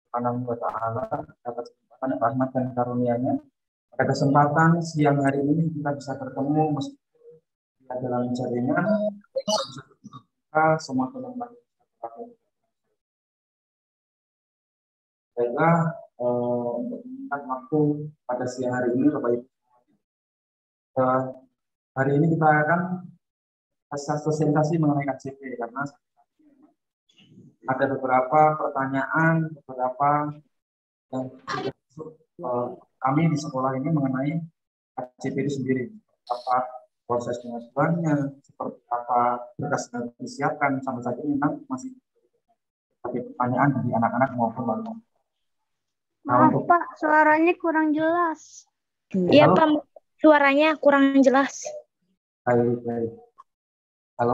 Subhanahu wa Ta'ala atas kesempatan rahmat dan karunia-Nya. Pada kesempatan siang hari ini kita bisa bertemu meskipun dalam jaringan. Kita semua telah melakukan. Baiklah, untuk waktu pada siang hari ini, Bapak Ibu. Hari ini kita akan sosialisasi mengenai KJP karena ada beberapa pertanyaan, beberapa yang kami di sekolah ini mengenai KJP itu sendiri. Apa proses pengajuannya, seperti apa berkas yang disiapkan, sampai saat ini memang masih ada pertanyaan dari anak-anak maupun orang. Maaf Pak, suaranya kurang jelas. Iya Pak, suaranya kurang jelas. Baik. Halo?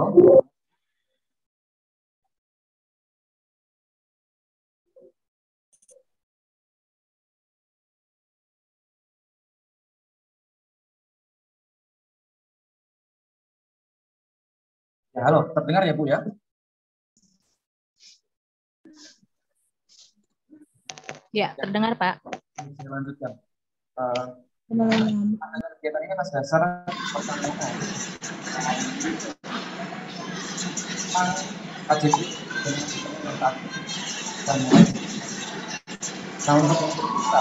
Ya, halo, terdengar ya Bu ya? Ya, terdengar Pak. Saya lanjutkan. Kegiatan ini atas dasar pertanyaan KJP dan untuk kita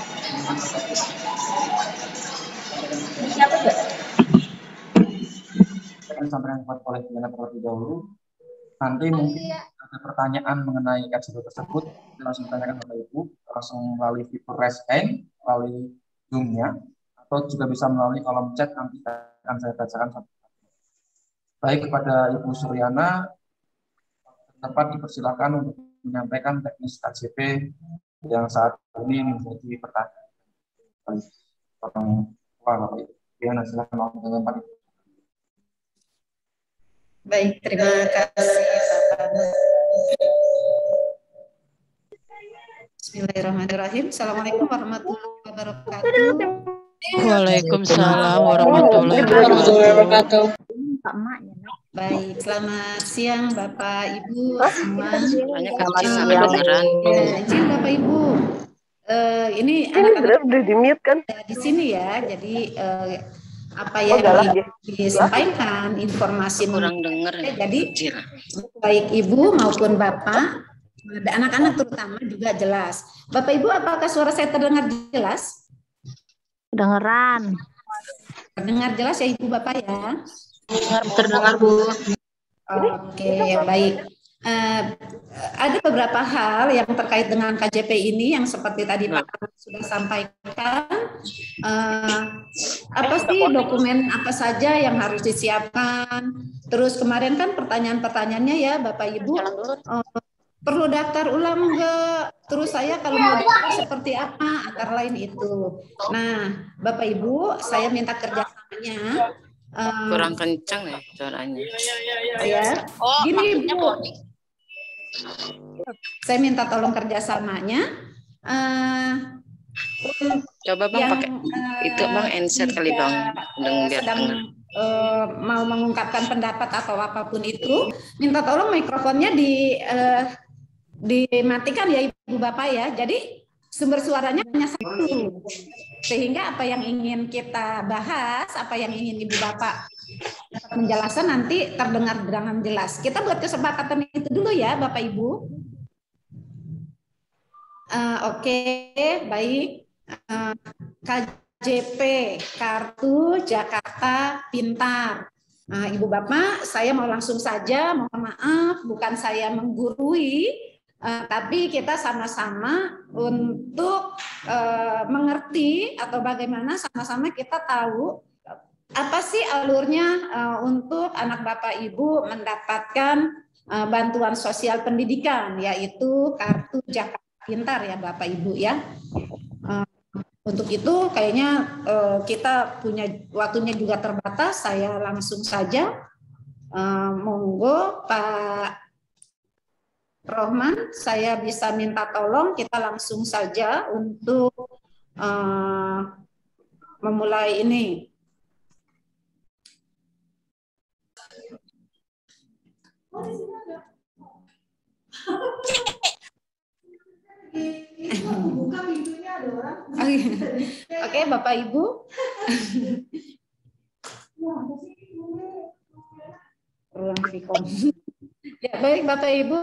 akan sampaikan oleh Diana terlebih dahulu. Nanti mungkin ada pertanyaan mengenai KJP tersebut, langsung tanyakan Bapak Ibu, langsung melalui fitur raise hand, melalui Zoom-nya, atau juga bisa melalui kolom chat, nanti akan saya bacakan. Baik, kepada Ibu Suryana, dapat dipersilakan untuk menyampaikan teknis KJP yang saat ini menjadi pertanyaan. Orang tua, Bapak Ibu. Diana, silakan dengan Pak Ibu. Baik, terima kasih Bapak. Bismillahirrahmanirrahim. Assalamualaikum warahmatullahi wabarakatuh. Waalaikumsalam warahmatullahi wabarakatuh. Baik, selamat siang Bapak Ibu semua. Izin Bapak Ibu. Ini anak-anak udah di-mute kan? Di sini ya. Jadi apa yang disampaikan informasi kurang dengar. Jadi baik Ibu maupun Bapak, anak-anak terutama juga jelas. Bapak Ibu, apakah suara saya terdengar jelas? Kedengeran. Terdengar jelas ya Ibu Bapak ya? Terdengar Bu. Oke, baik. Ada beberapa hal yang terkait dengan KJP ini yang seperti tadi Pak sudah sampaikan. Apa sih dokumen apa saja yang harus disiapkan? Terus kemarin kan pertanyaan-pertanyaannya ya Bapak Ibu, perlu daftar ulang enggak? Terus saya kalau mau daftar seperti apa? Antara lain itu. Nah, Bapak Ibu, saya minta kerjasamanya. Kurang kencang ya suaranya. Ya, gini Bu. Saya minta tolong kerjasamanya. Coba Bang pakai itu Bang handset kali Bang. Sedang mau mengungkapkan pendapat atau apapun itu, minta tolong mikrofonnya dimatikan ya Ibu Bapak ya. Jadi sumber suaranya hanya satu. Sehingga apa yang ingin kita bahas, apa yang ingin Ibu Bapak menjelaskan nanti terdengar dengan jelas. Kita buat kesepakatan itu dulu ya Bapak Ibu. Oke, baik. KJP, Kartu Jakarta Pintar. Nah, Ibu Bapak, saya mau langsung saja, mohon maaf, bukan saya menggurui, tapi kita sama-sama untuk mengerti atau bagaimana sama-sama kita tahu apa sih alurnya untuk anak Bapak Ibu mendapatkan bantuan sosial pendidikan, yaitu Kartu Jakarta Pintar ya Bapak Ibu ya. Untuk itu kayaknya kita punya waktunya juga terbatas, saya langsung saja monggo Pak Rohman, saya bisa minta tolong kita langsung saja untuk memulai ini. Oke, Bapak Ibu. Ruang Vkom. Ya, baik Bapak Ibu,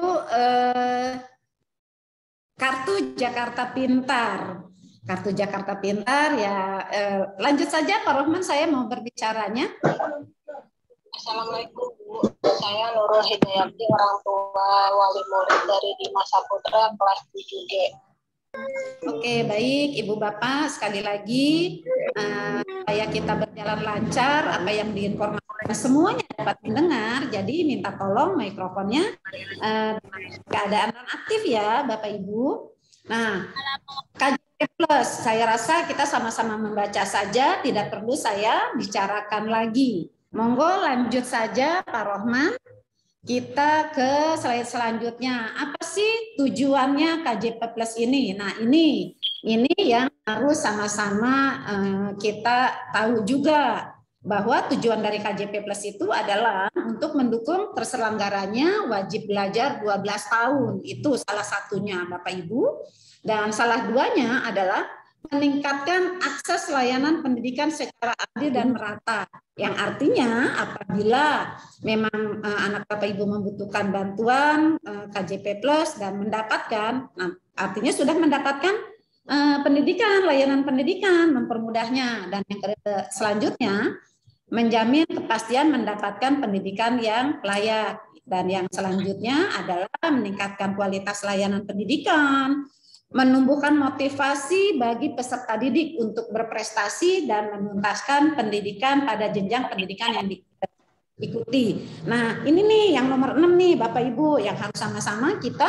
Kartu Jakarta Pintar. Kartu Jakarta Pintar ya, lanjut saja Pak Rohman, saya mau berbicaranya. Assalamualaikum Bu, saya Nurul Hidayati, orang tua wali murid dari Dimas Saputra kelas 7G. Oke, baik Ibu Bapak, sekali lagi supaya kita berjalan lancar, apa yang diinformasikan semuanya dapat mendengar, jadi minta tolong mikrofonnya keadaan non-aktif ya Bapak Ibu. Nah, KJP Plus, saya rasa kita sama-sama membaca saja, tidak perlu saya bicarakan lagi. Monggo lanjut saja Pak Rohman. Kita ke slide selanjutnya. Apa sih tujuannya KJP Plus ini? Nah, ini yang harus sama-sama kita tahu juga, bahwa tujuan dari KJP Plus itu adalah untuk mendukung terselenggaranya wajib belajar 12 tahun. Itu salah satunya Bapak Ibu. Dan salah duanya adalah meningkatkan akses layanan pendidikan secara adil dan merata. Yang artinya apabila memang anak Bapak Ibu membutuhkan bantuan KJP Plus dan mendapatkan, nah, artinya sudah mendapatkan pendidikan, layanan pendidikan, mempermudahnya. Dan yang selanjutnya, menjamin kepastian mendapatkan pendidikan yang layak. Dan yang selanjutnya adalah meningkatkan kualitas layanan pendidikan, menumbuhkan motivasi bagi peserta didik untuk berprestasi dan menuntaskan pendidikan pada jenjang pendidikan yang diikuti. Nah, ini nih yang nomor 6 nih Bapak Ibu yang harus sama-sama kita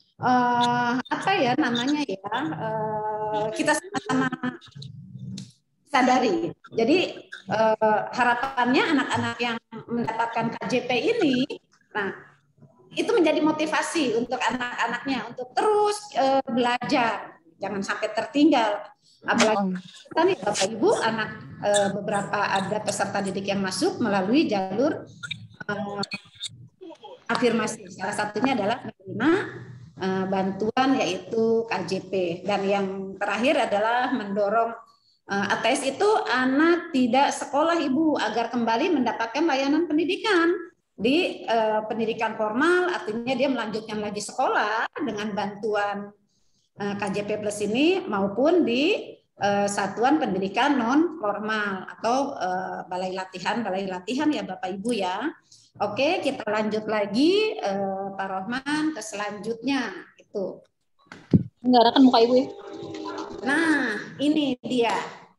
kita sama-sama sadari. Jadi harapannya anak-anak yang mendapatkan KJP ini, nah itu menjadi motivasi untuk anak-anaknya untuk terus belajar, jangan sampai tertinggal. Apalagi kita nih Bapak Ibu, anak beberapa ada peserta didik yang masuk melalui jalur afirmasi. Salah satunya adalah menerima bantuan yaitu KJP. Dan yang terakhir adalah mendorong ATS itu anak tidak sekolah Ibu agar kembali mendapatkan layanan pendidikan. Di pendidikan formal artinya dia melanjutkan lagi sekolah dengan bantuan KJP Plus ini maupun di satuan pendidikan non formal atau balai latihan ya Bapak Ibu ya. Oke, kita lanjut lagi Pak Rohman ke selanjutnya itu. Enggak ada kan muka Ibu ya? Nah, ini dia.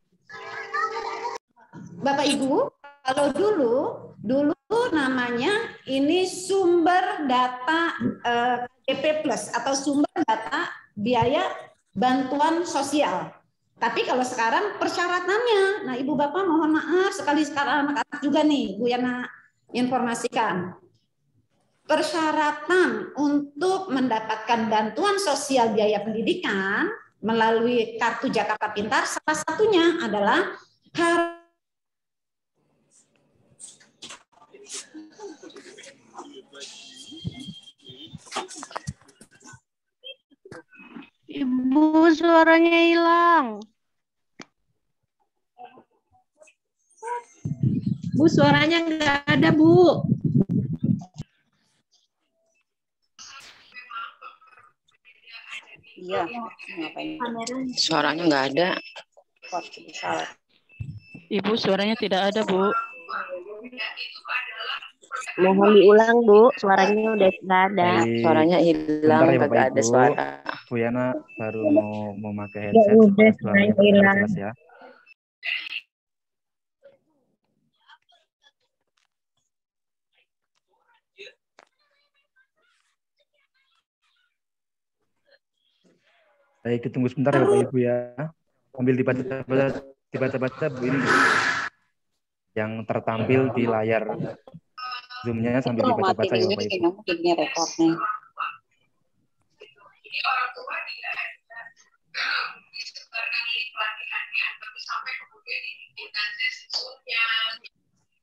Bapak Ibu, kalau dulu namanya ini sumber data KJP Plus atau sumber data biaya bantuan sosial. Tapi kalau sekarang persyaratannya, nah Ibu Bapak mohon maaf sekali sekarang anak-anak juga nih, Bu Yana informasikan. Persyaratan untuk mendapatkan bantuan sosial biaya pendidikan melalui Kartu Jakarta Pintar salah satunya adalah Ibu, suaranya hilang. Bu, suaranya nggak ada, Bu. Iya, suaranya nggak ada. Ibu, suaranya tidak ada, Bu. Mohon diulang, Bu. Suaranya udah nggak ada. Suaranya hilang, ya, kagak ada suara. Bu Yana baru mau memakai headset supaya suaranya jelas ya. Baik, ditunggu sebentar ya Bapak Ibu ya. Sambil dibaca-baca Bu ini yang tertampil di layar Zoom-nya sambil dibaca-baca ya Bapak Ibu.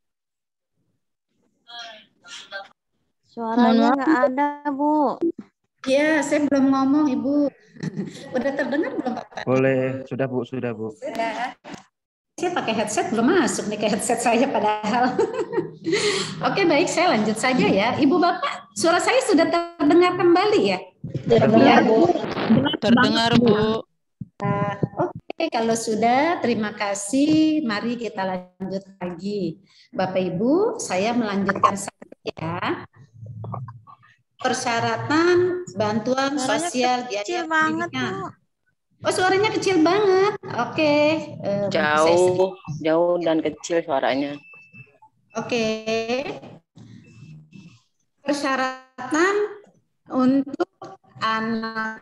Suaranya nggak ada, Bu. Ya, saya belum ngomong, Ibu. Udah terdengar belum, Pak? Boleh, sudah Bu, sudah Bu. Sudah. Saya pakai headset belum masuk nih ke headset saya padahal. Oke, baik, saya lanjut saja ya. Ibu Bapak, suara saya sudah terdengar kembali ya? Terdengar, Bu. Terdengar, Bu. Oke, kalau sudah, terima kasih. Mari kita lanjut lagi. Bapak Ibu, saya melanjutkan saja. Persyaratan bantuan sosial biaya pendidikan. Oh, suaranya kecil banget. Oke. Jauh dan kecil suaranya. Oke. Persyaratan untuk anak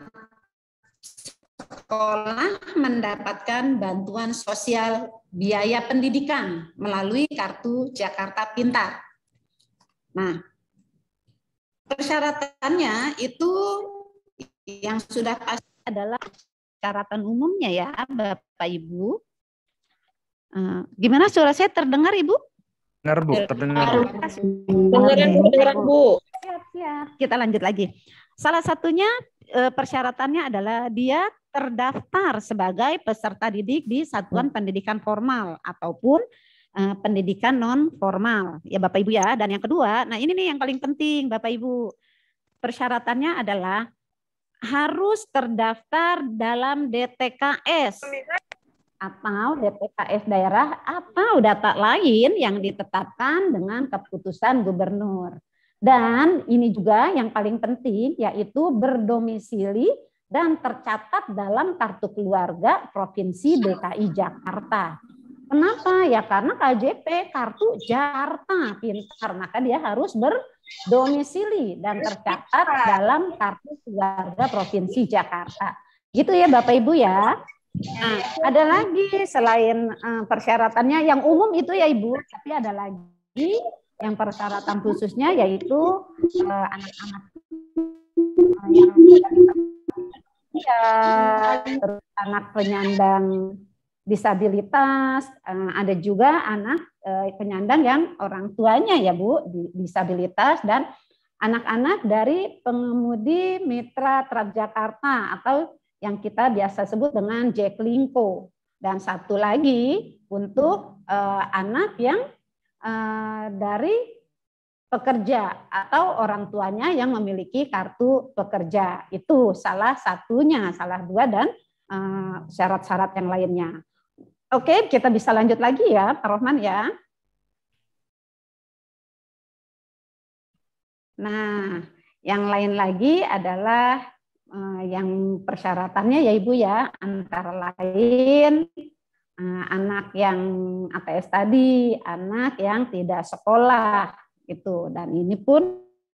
sekolah mendapatkan bantuan sosial biaya pendidikan melalui Kartu Jakarta Pintar. Nah, persyaratannya itu yang sudah pasti adalah persyaratan umumnya ya, Bapak Ibu. Gimana suara saya terdengar, Ibu? Dengar Bu, terdengar. Dengar Bu. Siap. Kita lanjut lagi. Salah satunya persyaratannya adalah dia terdaftar sebagai peserta didik di satuan pendidikan formal ataupun pendidikan non formal ya Bapak Ibu ya. Dan yang kedua, nah ini nih yang paling penting Bapak Ibu, persyaratannya adalah harus terdaftar dalam DTKS atau DTKS daerah atau data lain yang ditetapkan dengan keputusan gubernur. Dan ini juga yang paling penting yaitu berdomisili dan tercatat dalam kartu keluarga Provinsi DKI Jakarta. Kenapa? Ya karena KJP, Kartu Jakarta Pintar, maka dia harus berdomisili dan tercatat dalam Kartu Keluarga Provinsi Jakarta. Gitu ya Bapak Ibu ya. Nah, ada lagi selain persyaratannya yang umum itu ya Ibu, tapi ada lagi yang persyaratan khususnya yaitu anak-anak yang terus anak penyandang disabilitas, ada juga anak penyandang yang orang tuanya ya Bu disabilitas, dan anak-anak dari pengemudi mitra Transjakarta atau yang kita biasa sebut dengan Jaklingko. Dan satu lagi untuk anak yang dari pekerja atau orang tuanya yang memiliki kartu pekerja. Itu salah satunya, salah dua dan syarat-syarat yang lainnya. Oke, kita bisa lanjut lagi ya, Pak Rohman ya. Nah, yang lain lagi adalah yang persyaratannya ya Ibu ya, antara lain anak yang ATS tadi, anak yang tidak sekolah gitu. Dan ini pun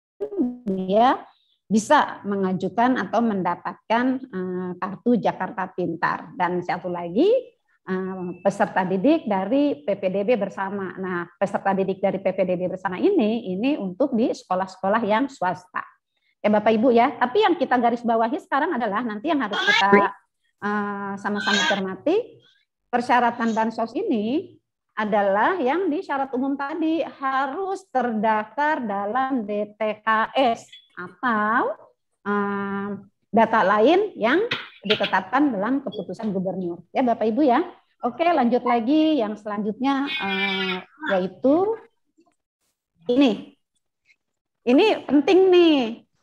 dia bisa mengajukan atau mendapatkan kartu Jakarta Pintar. Dan satu lagi peserta didik dari PPDB bersama. Nah, peserta didik dari PPDB bersama ini untuk di sekolah-sekolah yang swasta. Ya Bapak Ibu ya, tapi yang kita garis bawahi sekarang adalah nanti yang harus kita sama-sama cermati, persyaratan bansos ini adalah yang di syarat umum tadi harus terdaftar dalam DTKS atau data lain yang ditetapkan dalam keputusan gubernur. Ya Bapak Ibu ya. Oke, lanjut lagi yang selanjutnya yaitu ini. Ini penting nih.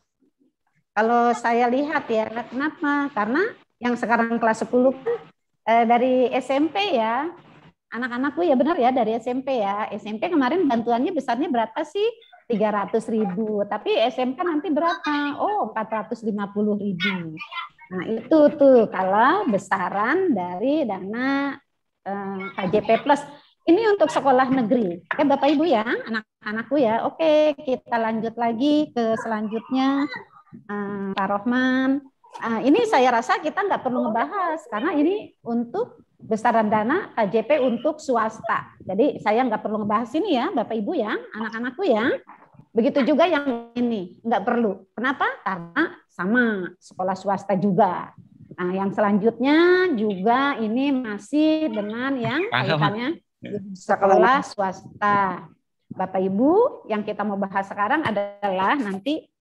Kalau saya lihat ya, kenapa? Karena yang sekarang kelas 10 kan dari SMP ya. Anak-anakku ya benar ya dari SMP ya. SMP kemarin bantuannya besarnya berapa sih? 300.000. Tapi SMK nanti berapa? Oh, 450.000. Nah, itu tuh kalau besaran dari dana KJP Plus. Ini untuk sekolah negeri. Ya Bapak Ibu ya, anak-anakku ya. Oke, kita lanjut lagi ke selanjutnya. Pak Rohman. Ini saya rasa kita nggak perlu ngebahas karena ini untuk besaran dana KJP untuk swasta. Jadi saya nggak perlu ngebahas ini ya Bapak Ibu ya, anak-anakku ya. Begitu juga yang ini, nggak perlu. Kenapa? Karena sama sekolah swasta juga. Nah, yang selanjutnya juga ini masih dengan yang kaitannya sekolah swasta. Bapak Ibu, yang kita mau bahas sekarang adalah nanti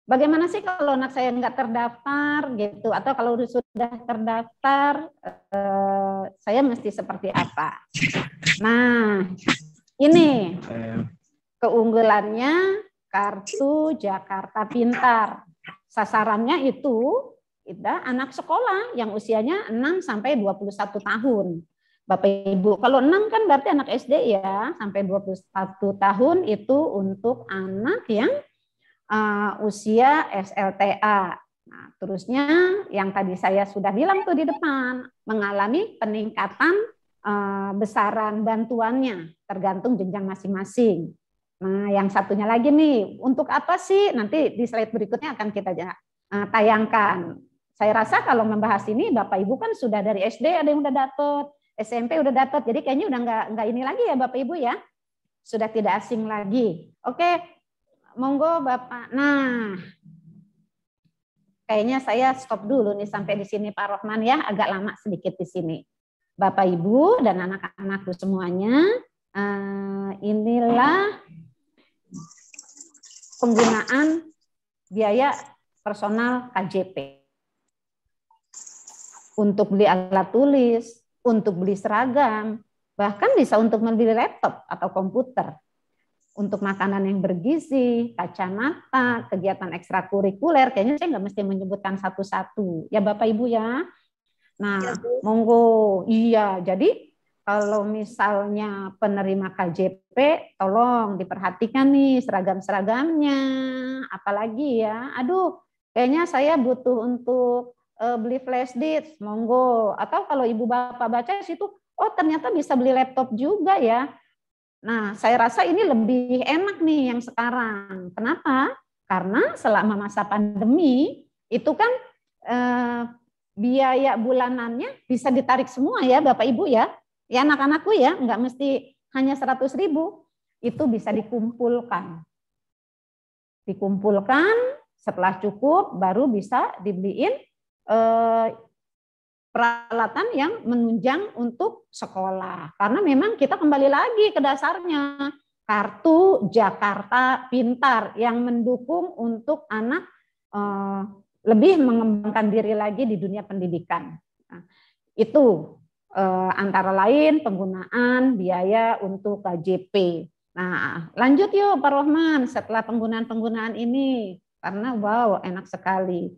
bagaimana sih kalau anak saya nggak terdaftar gitu, atau kalau sudah terdaftar saya mesti seperti apa? Nah, ini keunggulannya Kartu Jakarta Pintar. Sasarannya itu anak sekolah yang usianya 6 sampai 21 tahun. Bapak Ibu, kalau 6 kan berarti anak SD ya, sampai 21 tahun itu untuk anak yang usia SLTA. Nah, terusnya yang tadi saya sudah bilang tuh di depan, mengalami peningkatan besaran bantuannya tergantung jenjang masing-masing. Nah, yang satunya lagi nih, untuk apa sih? Nanti di slide berikutnya akan kita tayangkan. Saya rasa kalau membahas ini, Bapak Ibu kan sudah dari SD ada yang udah dapat, SMP udah dapat, jadi kayaknya udah nggak ini lagi ya Bapak Ibu ya, sudah tidak asing lagi. Oke, monggo Bapak. Nah, kayaknya saya stop dulu nih sampai di sini Pak Rohman ya, agak lama sedikit di sini. Bapak Ibu dan anak-anakku semuanya, inilah penggunaan biaya personal KJP. Untuk beli alat tulis, untuk beli seragam, bahkan bisa untuk membeli laptop atau komputer. Untuk makanan yang bergizi, kacamata, kegiatan ekstrakurikuler, kayaknya saya nggak mesti menyebutkan satu-satu. Ya Bapak Ibu ya. Nah, monggo. Iya, jadi kalau misalnya penerima KJP, tolong diperhatikan nih seragam-seragamnya. Apalagi ya, aduh, kayaknya saya butuh untuk beli flash disk, monggo. Atau kalau ibu bapak baca situ, oh ternyata bisa beli laptop juga ya. Nah, saya rasa ini lebih enak nih yang sekarang. Kenapa? Karena selama masa pandemi itu kan biaya bulanannya bisa ditarik semua ya Bapak Ibu ya. Ya anak-anakku ya, nggak mesti hanya 100.000. Itu bisa dikumpulkan. Dikumpulkan, setelah cukup baru bisa dibeliin peralatan yang menunjang untuk sekolah. Karena memang kita kembali lagi ke dasarnya. Kartu Jakarta Pintar yang mendukung untuk anak lebih mengembangkan diri lagi di dunia pendidikan. Nah, itu antara lain penggunaan biaya untuk KJP. Nah, lanjut yuk Pak Rohman setelah penggunaan-penggunaan ini. Karena wow, enak sekali.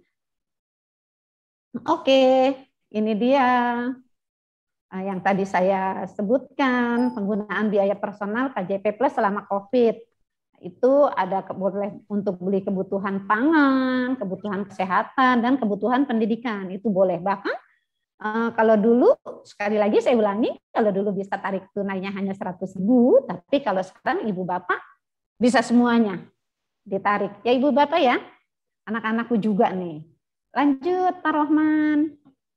Oke, ini dia yang tadi saya sebutkan, penggunaan biaya personal KJP Plus selama COVID. Itu ada boleh untuk beli kebutuhan pangan, kebutuhan kesehatan, dan kebutuhan pendidikan. Itu boleh. Bahkan kalau dulu, sekali lagi saya ulangi, kalau dulu bisa tarik tunainya hanya 100.000, tapi kalau sekarang Ibu Bapak bisa semuanya ditarik. Ya Ibu Bapak ya, anak-anakku juga nih. Lanjut Pak Rohman.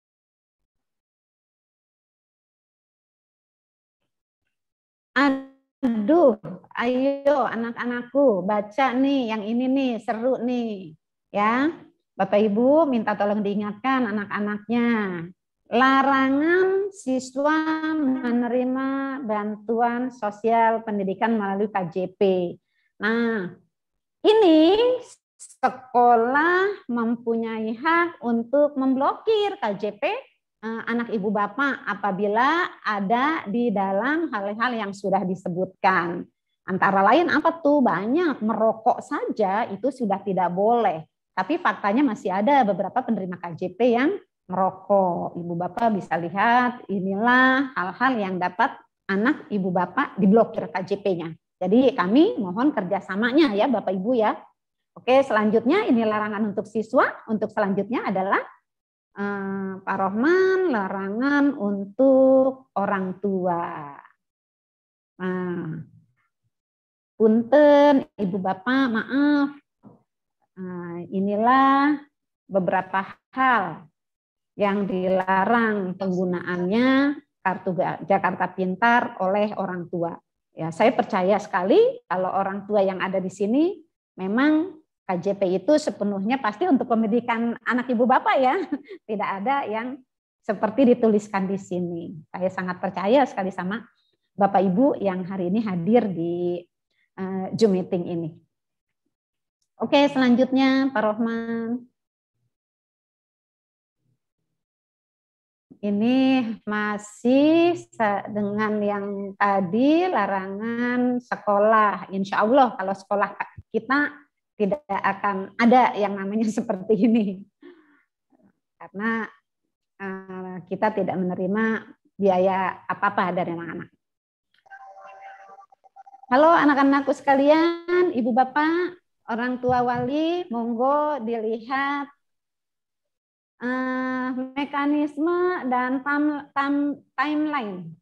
Aduh, ayo anak-anakku baca nih, yang ini nih seru nih. Ya, Bapak Ibu minta tolong diingatkan anak-anaknya. Larangan siswa menerima bantuan sosial pendidikan melalui KJP. Nah, ini sekolah mempunyai hak untuk memblokir KJP anak ibu bapak apabila ada di dalam hal-hal yang sudah disebutkan. Antara lain apa tuh? Banyak, merokok saja itu sudah tidak boleh. Tapi faktanya masih ada beberapa penerima KJP yang merokok. Ibu bapak bisa lihat, inilah hal-hal yang dapat anak ibu bapak diblokir KJP-nya. Jadi kami mohon kerjasamanya ya Bapak Ibu ya. Oke, selanjutnya ini larangan untuk siswa. Untuk selanjutnya adalah Pak Rohman, larangan untuk orang tua. Nah, punten, Ibu Bapak, maaf. Nah, inilah beberapa hal yang dilarang penggunaannya Kartu Jakarta Pintar oleh orang tua. Ya, saya percaya sekali kalau orang tua yang ada di sini memang KJP itu sepenuhnya pasti untuk pendidikan anak ibu bapak ya. Tidak ada yang seperti dituliskan di sini. Saya sangat percaya sekali sama Bapak Ibu yang hari ini hadir di Zoom meeting ini. Oke, selanjutnya Pak Rohman. Ini masih dengan yang tadi larangan sekolah. Insya Allah kalau sekolah kita tidak akan ada yang namanya seperti ini. Karena kita tidak menerima biaya apa-apa dari anak-anak. Halo anak-anakku sekalian, Ibu Bapak, orang tua wali, monggo dilihat mekanisme dan timeline.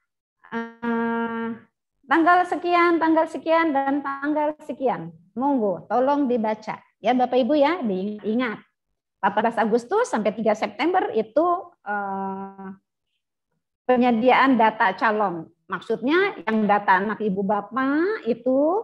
Tanggal sekian, dan tanggal sekian. Monggo, tolong dibaca. Ya Bapak Ibu ya, diingat. 14 Agustus sampai 3 September itu penyediaan data calon. Maksudnya yang data anak Ibu Bapak itu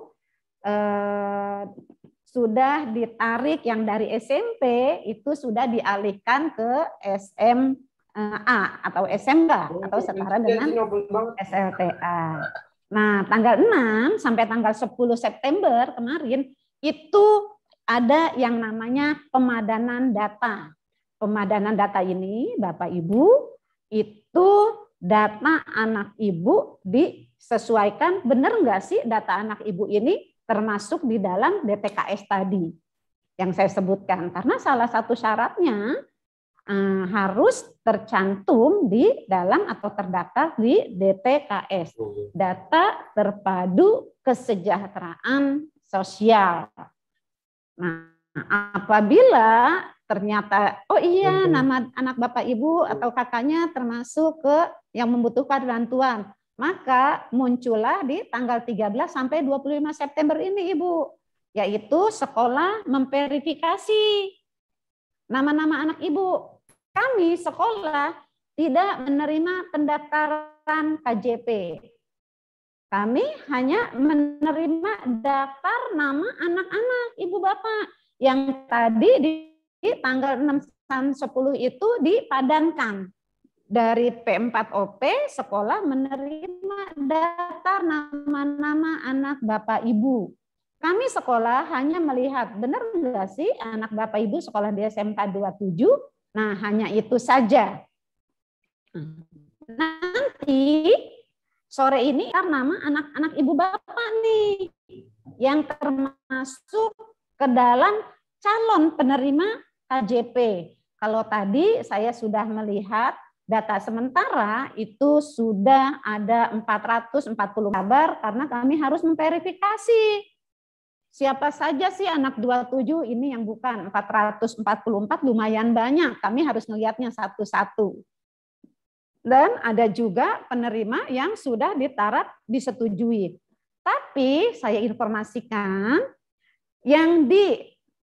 sudah ditarik yang dari SMP itu sudah dialihkan ke SMA atau SMK atau setara dengan SLTA. Nah, tanggal 6 sampai tanggal 10 September kemarin itu ada yang namanya pemadanan data. Pemadanan data ini Bapak Ibu itu data anak Ibu disesuaikan, benar nggak sih data anak Ibu ini termasuk di dalam DTKS tadi yang saya sebutkan. Karena salah satu syaratnya harus tercantum di dalam atau terdaftar di DTKS, Data Terpadu Kesejahteraan Sosial. Nah, apabila ternyata, oh iya nama anak Bapak Ibu atau kakaknya termasuk ke yang membutuhkan bantuan, maka muncullah di tanggal 13 sampai 25 September ini Ibu, yaitu sekolah memverifikasi nama-nama anak Ibu. Kami sekolah tidak menerima pendaftaran KJP. Kami hanya menerima daftar nama anak-anak Ibu Bapak yang tadi di tanggal 6 dan 10 itu dipadankan. Dari P4OP sekolah menerima daftar nama-nama anak Bapak Ibu. Kami sekolah hanya melihat benar enggak sih anak Bapak Ibu sekolah di SMK 27. Nah, hanya itu saja. Nanti sore ini nama anak-anak Ibu Bapak nih yang termasuk ke dalam calon penerima KJP. Kalau tadi saya sudah melihat data sementara itu sudah ada 440 kabar karena kami harus memverifikasi siapa saja sih anak 27 ini yang bukan 444 lumayan banyak. Kami harus melihatnya satu-satu. Dan ada juga penerima yang sudah ditaraf disetujui. Tapi saya informasikan yang di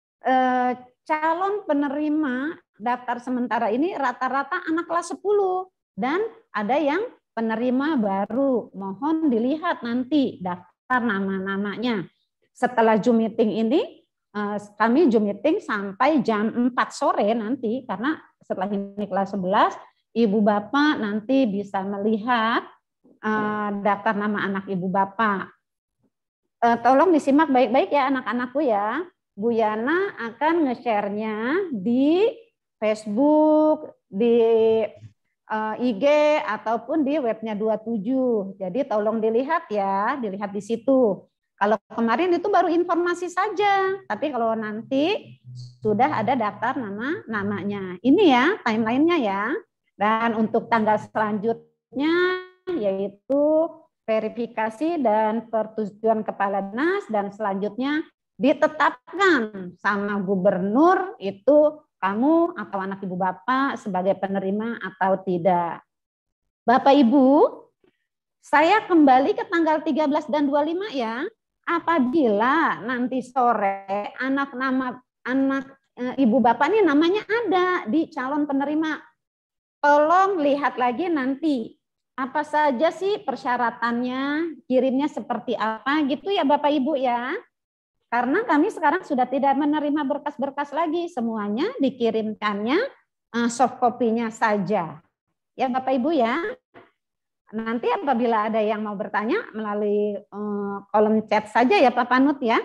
calon penerima daftar sementara ini rata-rata anak kelas 10 dan ada yang penerima baru. Mohon dilihat nanti daftar nama-namanya. Setelah Zoom meeting ini kami Zoom meeting sampai jam 4 sore nanti karena setelah ini kelas 11 Ibu Bapak nanti bisa melihat daftar nama anak Ibu Bapak. Tolong disimak baik-baik ya anak-anakku ya. Bu Yana akan nge-share-nya di Facebook, di IG, ataupun di webnya 27. Jadi tolong dilihat ya, dilihat di situ. Kalau kemarin itu baru informasi saja, tapi kalau nanti sudah ada daftar namanya. Ini ya timelinenya ya. Dan untuk tanggal selanjutnya yaitu verifikasi dan persetujuan kepala dinas dan selanjutnya ditetapkan sama gubernur itu kamu atau anak Ibu Bapak sebagai penerima atau tidak. Bapak Ibu, saya kembali ke tanggal 13 dan 25 ya. Apabila nanti sore anak Ibu Bapak ini namanya ada di calon penerima, tolong lihat lagi nanti apa saja sih persyaratannya, kirimnya seperti apa gitu ya Bapak Ibu ya. Karena kami sekarang sudah tidak menerima berkas-berkas lagi, semuanya dikirimkannya soft copy-nya saja. Ya Bapak Ibu ya. Nanti apabila ada yang mau bertanya melalui kolom chat saja ya Pak Panut ya.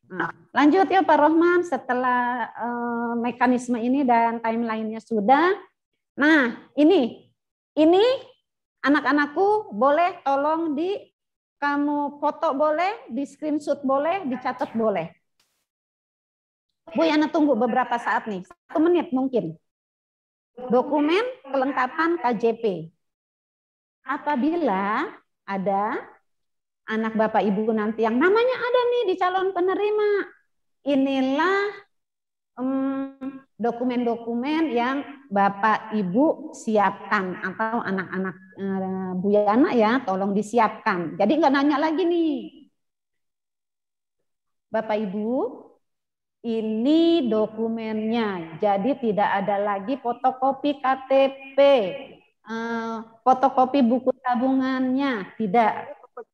Nah, lanjut ya Pak Rohman, setelah mekanisme ini dan timeline-nya sudah. Nah, ini anak-anakku boleh tolong kamu foto boleh, di screenshot boleh, dicatat boleh. Bu Yana tunggu beberapa saat nih, 1 menit mungkin. Dokumen kelengkapan KJP. Apabila ada anak Bapak Ibu nanti yang namanya ada nih di calon penerima, inilah dokumen-dokumen yang Bapak Ibu siapkan atau anak-anak Bu Yana ya, tolong disiapkan. Jadi nggak nanya lagi nih, Bapak Ibu, ini dokumennya. Jadi tidak ada lagi fotokopi KTP, fotokopi buku tabungannya, tidak.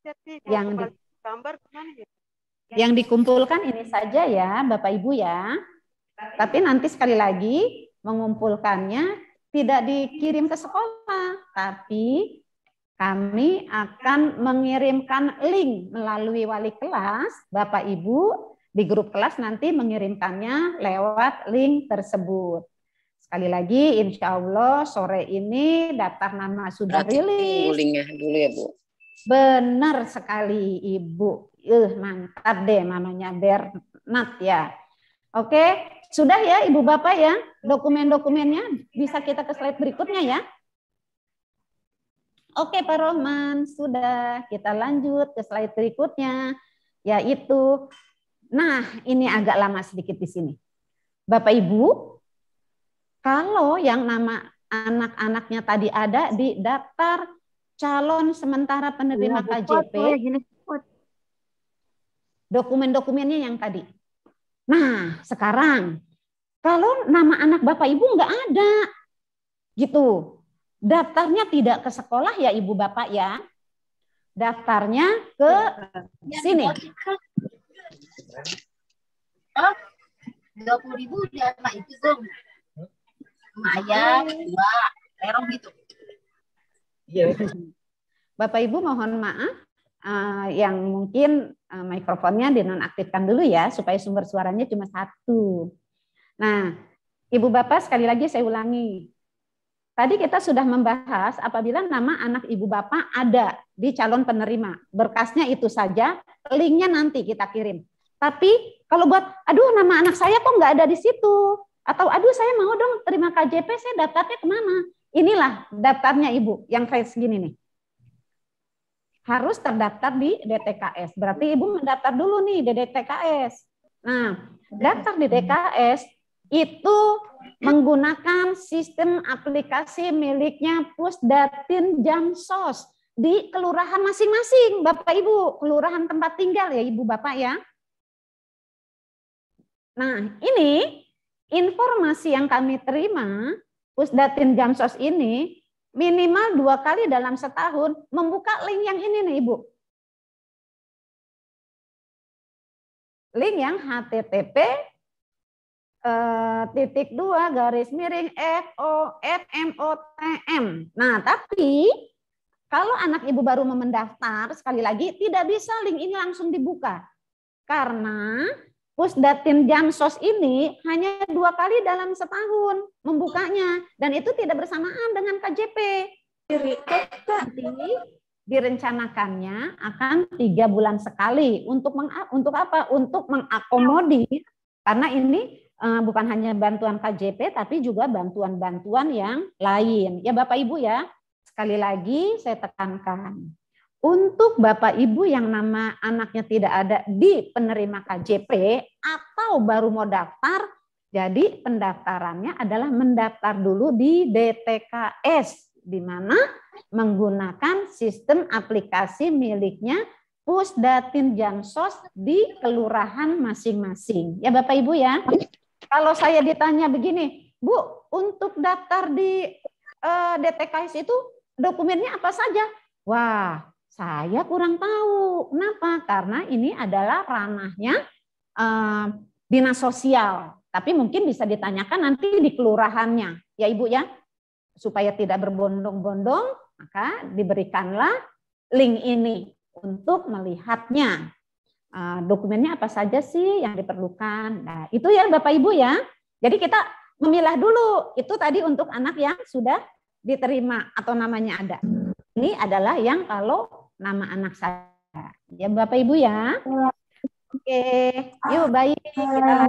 Yang dikumpulkan ini saja ya Bapak Ibu ya. Tapi nanti sekali lagi mengumpulkannya tidak dikirim ke sekolah, tapi kami akan mengirimkan link melalui wali kelas. Bapak Ibu di grup kelas nanti mengirimkannya lewat link tersebut. Sekali lagi insya Allah sore ini daftar nama sudah rilis. Linknya dulu ya Bu. Benar sekali Ibu. Mantap deh namanya Bernat ya. Oke, sudah ya Ibu Bapak ya, dokumen-dokumennya bisa kita ke slide berikutnya ya. Oke Pak Rohman, sudah, kita lanjut ke slide berikutnya, yaitu, nah ini agak lama sedikit di sini. Bapak Ibu, kalau yang nama anak-anaknya tadi ada di daftar calon sementara penerima KJP, dokumen-dokumennya yang tadi. Nah, sekarang kalau nama anak Bapak Ibu nggak ada, gitu. Daftarnya tidak ke sekolah ya Ibu Bapak ya. Daftarnya ke sini. 20.000 udah Pak itu dong. Ayah, 2, terong gitu. Bapak Ibu mohon maaf, yang mungkin mikrofonnya dinonaktifkan dulu ya, supaya sumber suaranya cuma 1. Nah, Ibu Bapak sekali lagi saya ulangi. Tadi kita sudah membahas apabila nama anak Ibu Bapak ada di calon penerima. Berkasnya itu saja, linknya nanti kita kirim. Tapi kalau buat, aduh nama anak saya kok nggak ada di situ. Atau aduh saya mau dong terima KJP, saya daftarnya kemana? Inilah daftarnya Ibu, yang kayak segini nih. Harus terdaftar di DTKS. Berarti Ibu mendaftar dulu nih di DTKS. Nah, daftar di DTKS itu menggunakan sistem aplikasi miliknya Pusdatin Jamsos di kelurahan masing-masing. Bapak Ibu, kelurahan tempat tinggal ya Ibu Bapak ya. Nah, ini informasi yang kami terima, Pusdatin Jamsos ini minimal 2 kali dalam setahun membuka link yang ini nih Ibu. Link yang http://FO@MOTM. Nah, tapi kalau anak Ibu baru mendaftar, sekali lagi tidak bisa link ini langsung dibuka. Karena Pusdatin Jamsos ini hanya 2 kali dalam setahun membukanya, dan itu tidak bersamaan dengan KJP. Nanti direncanakannya akan 3 bulan sekali untuk apa? Untuk mengakomodir, karena ini bukan hanya bantuan KJP tapi juga bantuan-bantuan yang lain. Ya Bapak Ibu ya, sekali lagi saya tekankan. Untuk Bapak Ibu yang nama anaknya tidak ada di penerima KJP atau baru mau daftar, jadi pendaftarannya adalah mendaftar dulu di DTKS, di mana menggunakan sistem aplikasi miliknya Pusdatin Jamsos di kelurahan masing-masing. Ya Bapak Ibu ya, kalau saya ditanya begini, Bu, untuk daftar di DTKS itu dokumennya apa saja? Wah, saya kurang tahu. Kenapa? Karena ini adalah ranahnya dinas sosial. Tapi mungkin bisa ditanyakan nanti di kelurahannya. Ya Ibu ya. Supaya tidak berbondong-bondong, maka diberikanlah link ini untuk melihatnya. dokumennya apa saja sih yang diperlukan. Nah, itu ya Bapak Ibu ya. Jadi kita memilah dulu. Itu tadi untuk anak yang sudah diterima atau namanya ada. Ini adalah yang kalau nama anak saya. Ya Bapak Ibu ya. Oke, yuk baik kita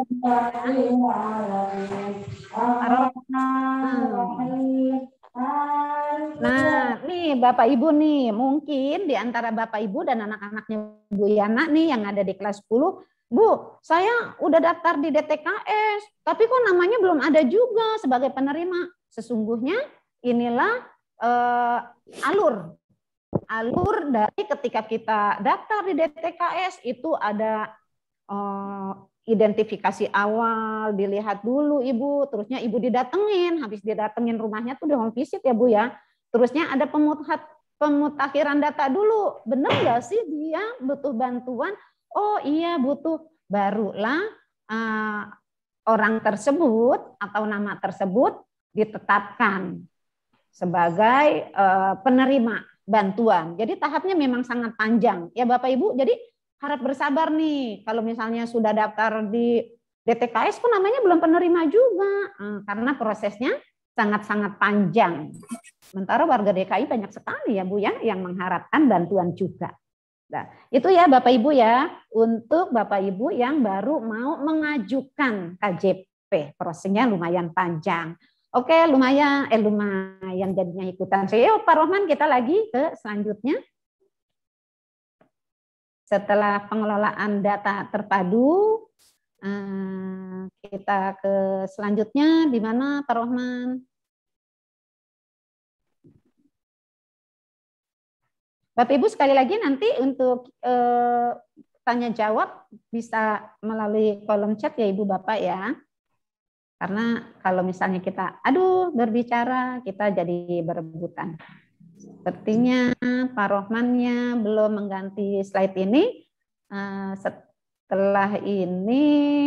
Nah, nih Bapak Ibu nih, mungkin di antara Bapak Ibu dan anak-anaknya Bu Yana nih yang ada di kelas 10, Bu, saya udah daftar di DTKS, tapi kok namanya belum ada juga sebagai penerima. Sesungguhnya inilah alur dari ketika kita daftar di DTKS itu ada identifikasi awal, dilihat dulu Ibu, terusnya Ibu didatengin, habis didatengin rumahnya tuh di home visit ya Bu ya. Terusnya ada pemutakhiran data dulu, benar nggak sih dia butuh bantuan? Oh iya butuh, barulah orang tersebut atau nama tersebut ditetapkan sebagai penerima bantuan. Jadi tahapnya memang sangat panjang ya Bapak Ibu. Jadi harap bersabar nih. Kalau misalnya sudah daftar di DTKS kok namanya belum penerima juga. Karena prosesnya sangat-sangat panjang. Sementara warga DKI banyak sekali ya Bu ya yang mengharapkan bantuan juga. Nah, itu ya Bapak Ibu ya untuk Bapak Ibu yang baru mau mengajukan KJP. Prosesnya lumayan panjang. Oke, lumayan jadinya ikutan. Yuk Pak Rohman, kita lagi ke selanjutnya. Setelah pengelolaan data terpadu, kita ke selanjutnya di mana Pak Rohman? Bapak Ibu sekali lagi nanti untuk tanya jawab bisa melalui kolom chat ya Ibu Bapak ya. Karena kalau misalnya kita berbicara kita jadi berebutan. Sepertinya Pak Rohmannya belum mengganti slide ini. Setelah ini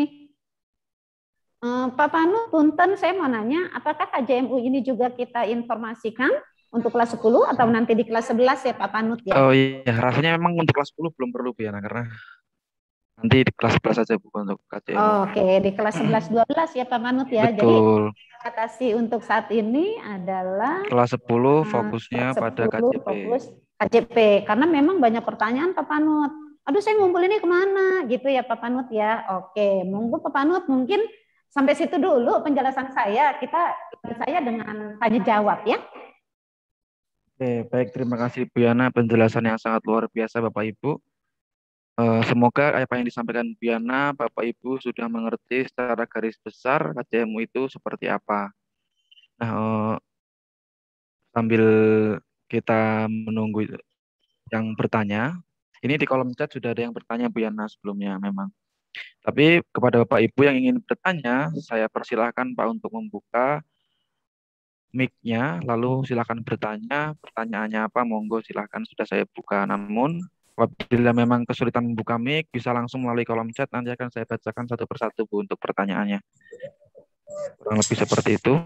Pak Panu, punten saya mau nanya, apakah KJMU ini juga kita informasikan untuk kelas 10 atau nanti di kelas 11 ya Pak Panut ya? Oh iya, rasanya memang untuk kelas 10 belum perlu Bu Yana, karena nanti di kelas 11 saja Bu untuk KJMU. Oke, di kelas 11-12 ya Pak Panut ya. Betul. Jadi batasi untuk saat ini adalah kelas 10 fokusnya pada KJP. Fokus KJP, karena memang banyak pertanyaan Pak Panut. Aduh saya ngumpul ini kemana gitu ya Pak Panut ya. Oke, monggo Pak Panut mungkin sampai situ dulu penjelasan saya. Saya dengan tanya jawab ya. Oke, baik, terima kasih Bu Yana, penjelasan yang sangat luar biasa Bapak Ibu. Semoga apa yang disampaikan Bu Yana, Bapak Ibu sudah mengerti secara garis besar KJMU itu seperti apa. Nah, sambil kita menunggu yang bertanya, ini di kolom chat sudah ada yang bertanya Bu Yana sebelumnya memang. Tapi kepada Bapak Ibu yang ingin bertanya, saya persilahkan Pak untuk membuka mic-nya, lalu silakan bertanya, pertanyaannya apa, monggo silakan sudah saya buka. Namun apabila memang kesulitan membuka mic, bisa langsung melalui kolom chat, nanti akan saya bacakan satu persatu Bu untuk pertanyaannya. Kurang lebih seperti itu.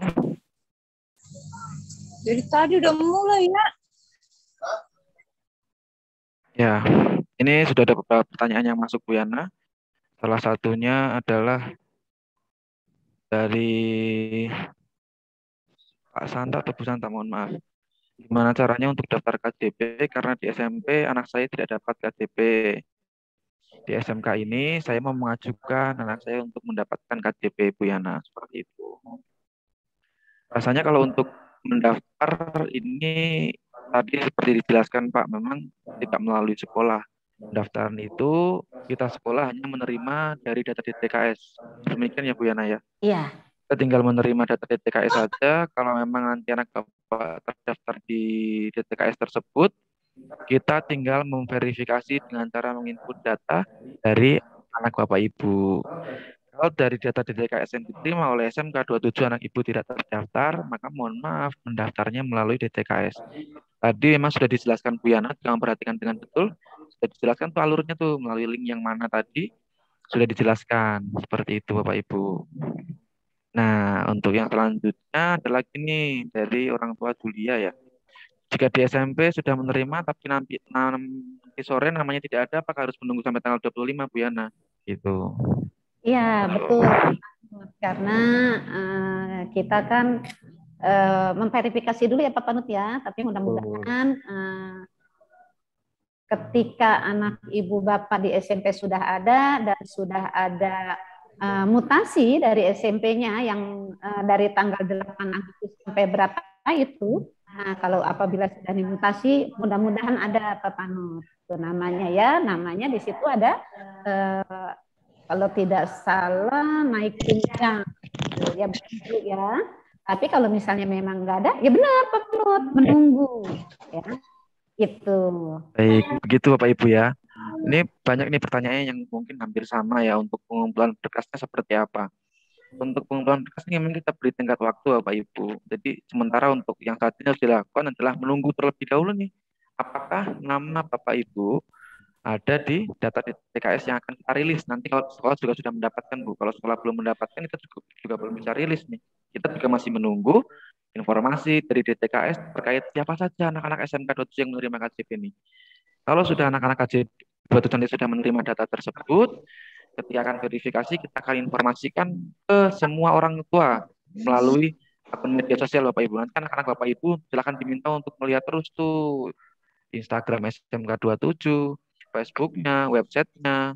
Jadi tadi udah mulai ya. Ya, ini sudah ada beberapa pertanyaan yang masuk Bu Yana. Salah satunya adalah dari Pak Santa atau Bu Santa, mohon maaf. Gimana caranya untuk daftar KJP karena di SMP anak saya tidak dapat KJP. Di SMK ini saya mau mengajukan anak saya untuk mendapatkan KJP Bu Yana, seperti itu. Rasanya kalau untuk mendaftar ini tadi seperti dijelaskan Pak, memang tidak melalui sekolah. Pendaftaran itu kita sekolah hanya menerima dari data DTKS. Demikian ya Bu Yana ya? Iya. Kita tinggal menerima data DTKS saja. Kalau memang nanti anak Bapak terdaftar di DTKS tersebut, kita tinggal memverifikasi dengan cara menginput data dari anak Bapak Ibu. Kalau dari data DTKS yang diterima oleh SMK 27 anak Ibu tidak terdaftar, maka mohon maaf mendaftarnya melalui DTKS. Tadi memang sudah dijelaskan Bu Yana, jangan perhatikan dengan betul. Sudah dijelaskan tuh alurnya tuh melalui link yang mana tadi sudah dijelaskan. Seperti itu Bapak Ibu. Nah, untuk yang selanjutnya ada lagi nih dari orang tua Julia ya. Jika di SMP sudah menerima tapi nanti sore namanya tidak ada, apakah harus menunggu sampai tanggal 25, Bu Yana? Gitu. Iya, betul. Karena kita kan memverifikasi dulu ya Pak Panut ya, tapi mudah-mudahan ketika anak ibu bapak di SMP sudah ada dan sudah ada mutasi dari SMP-nya yang dari tanggal 8 Agustus sampai berapa itu. Nah, kalau apabila sudah dimutasi, mudah-mudahan ada Pak Panut. Itu namanya di situ ada kalau tidak salah naik tunjang. Ya betul ya. Tapi kalau misalnya memang nggak ada, ya benar Pak Panut, menunggu ya. Itu. Baik, begitu Bapak Ibu ya. Ini banyak nih pertanyaannya yang mungkin hampir sama ya, untuk pengumpulan berkasnya seperti apa. Untuk pengumpulan berkas ini memang kita beri tenggat waktu Bapak Ibu. Jadi sementara untuk yang saat ini harus dilakukan adalah menunggu terlebih dahulu nih, apakah nama Bapak Ibu ada di data DTKS yang akan kita rilis. Nanti kalau sekolah juga sudah mendapatkan, Bu. Kalau sekolah belum mendapatkan, kita juga belum bisa rilis nih. Kita juga masih menunggu informasi dari DTKS terkait siapa saja anak-anak SMK 27 yang menerima KJP ini. Kalau sudah anak-anak KJP 27 nanti sudah menerima data tersebut, ketika akan verifikasi, kita akan informasikan ke semua orang tua melalui akun media sosial Bapak Ibu. Nanti anak-anak Bapak Ibu silakan diminta untuk melihat terus tuh Instagram SMK 27, Facebooknya, websitenya.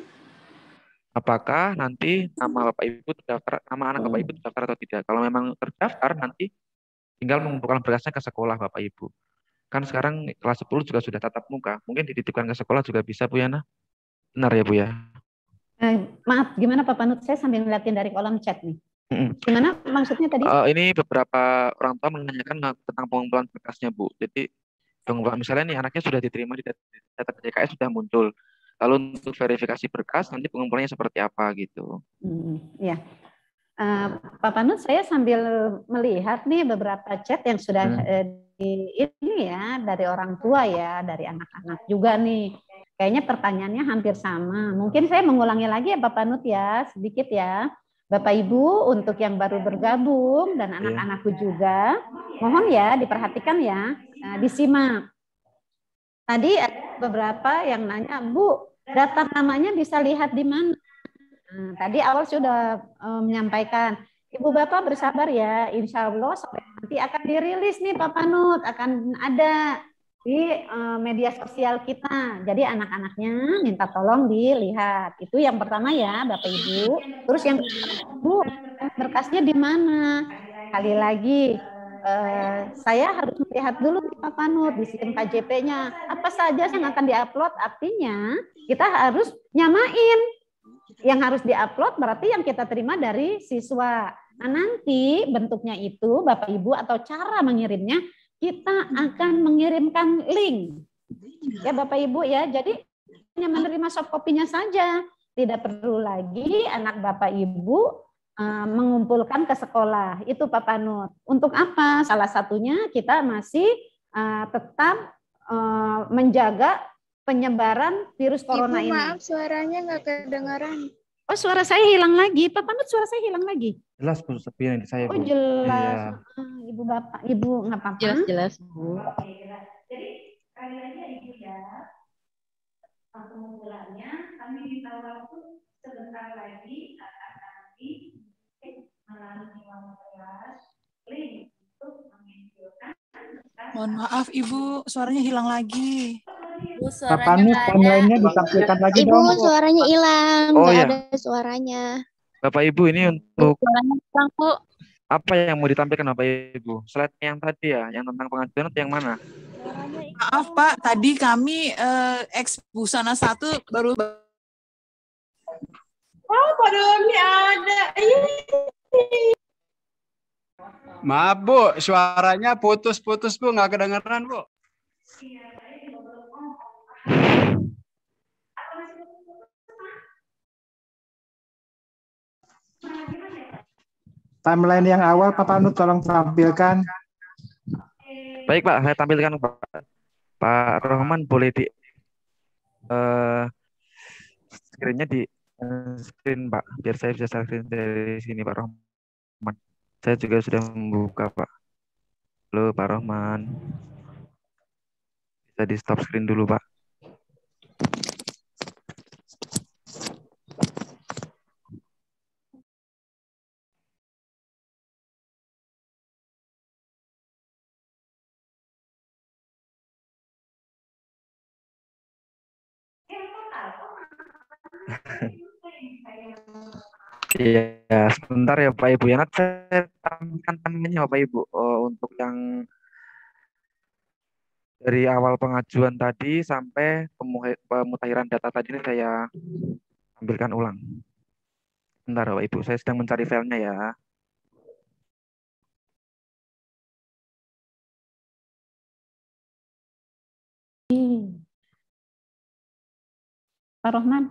Apakah nanti nama Bapak Ibu terdaftar, nama anak Bapak Ibu terdaftar atau tidak? Kalau memang terdaftar, nanti tinggal mengumpulkan berkasnya ke sekolah Bapak Ibu. Kan sekarang kelas 10 juga sudah tatap muka. Mungkin dititipkan ke sekolah juga bisa, Bu Yana. Benar ya, Bu ya? Maaf, gimana Pak Panut? Saya sambil ngeliatin dari kolom chat nih. Gimana maksudnya tadi? Ini beberapa orang tua menanyakan tentang pengumpulan berkasnya, Bu. Jadi pengumpulan, misalnya nih anaknya sudah diterima di data DKS sudah muncul. Lalu untuk verifikasi berkas nanti pengumpulannya seperti apa gitu. Ya. Pak Panut, saya sambil melihat nih beberapa chat yang sudah ini ya dari orang tua ya, dari anak-anak juga nih. Kayaknya pertanyaannya hampir sama. Mungkin saya mengulangi lagi ya Pak Panut ya, sedikit ya. Bapak Ibu untuk yang baru bergabung dan anak-anakku juga, mohon ya diperhatikan ya, disimak. Tadi ada beberapa yang nanya, Bu, data namanya bisa lihat di mana? Nah, tadi awal sudah menyampaikan, Ibu Bapak bersabar ya, insya Allah nanti akan dirilis nih Pak Panut, akan ada di media sosial kita. Jadi anak-anaknya minta tolong dilihat. Itu yang pertama ya Bapak Ibu. Terus yang kedua, Bu, berkasnya di mana? Sekali lagi, saya harus melihat dulu nih Pak Panut di sistem KJP-nya. Apa saja yang akan diupload, artinya kita harus nyamain. Yang harus diupload berarti yang kita terima dari siswa. Nah nanti bentuknya itu Bapak Ibu atau cara mengirimnya kita akan mengirimkan link. Ya Bapak Ibu ya, jadi hanya menerima soft copy-nya saja. Tidak perlu lagi anak Bapak Ibu mengumpulkan ke sekolah. Itu Pak Panut. Untuk apa? Salah satunya kita masih tetap menjaga penyebaran virus corona Ibu, ini. Maaf, suaranya nggak kedengaran. Oh, suara saya hilang lagi. Pak Panut, suara saya hilang lagi. Jelas, Bu, sepian di saya, Bu. Oh, jelas. Iya. Ibu Bapak, Ibu nggak apa-apa. Jelas, Bu. Jadi, kali aja Ibu ya, pengumpulannya kami minta waktu sebentar lagi akan nanti melalui kelas link untuk mengumpulkan. Mohon maaf Ibu, suaranya hilang lagi. Bu, Kapannya timeline-nya ditampilkan lagi Ibu, dong, Bu. suaranya hilang, Oh, nggak iya. ada suaranya. Bapak Ibu, ini untuk Suaranya hilang, Bu. apa yang mau ditampilkan Bapak Ibu? Slide yang tadi ya, yang tentang pengajuan atau yang mana? Maaf Pak, tadi kami ex Busana 1 baru. Oh, padahal ini ada. Maaf Bu, suaranya putus-putus Bu, nggak kedengeran Bu. Timeline yang awal Pak Panut tolong tampilkan. Baik Pak, saya tampilkan Pak. Pak Rohman boleh di screen-nya di screen Pak, biar saya bisa screen dari sini Pak Rohman. Saya juga sudah membuka Pak. Halo Pak Rohman. Bisa di stop screen dulu, Pak. Iya, sebentar ya Pak Ibu. Ya, nanti saya tampilkan timelinenya Bapak Ibu. Untuk yang dari awal pengajuan tadi sampai pemutahiran data tadi ini saya ambilkan ulang. Bentar Bapak Ibu, saya sedang mencari filenya ya. Pak Rohman.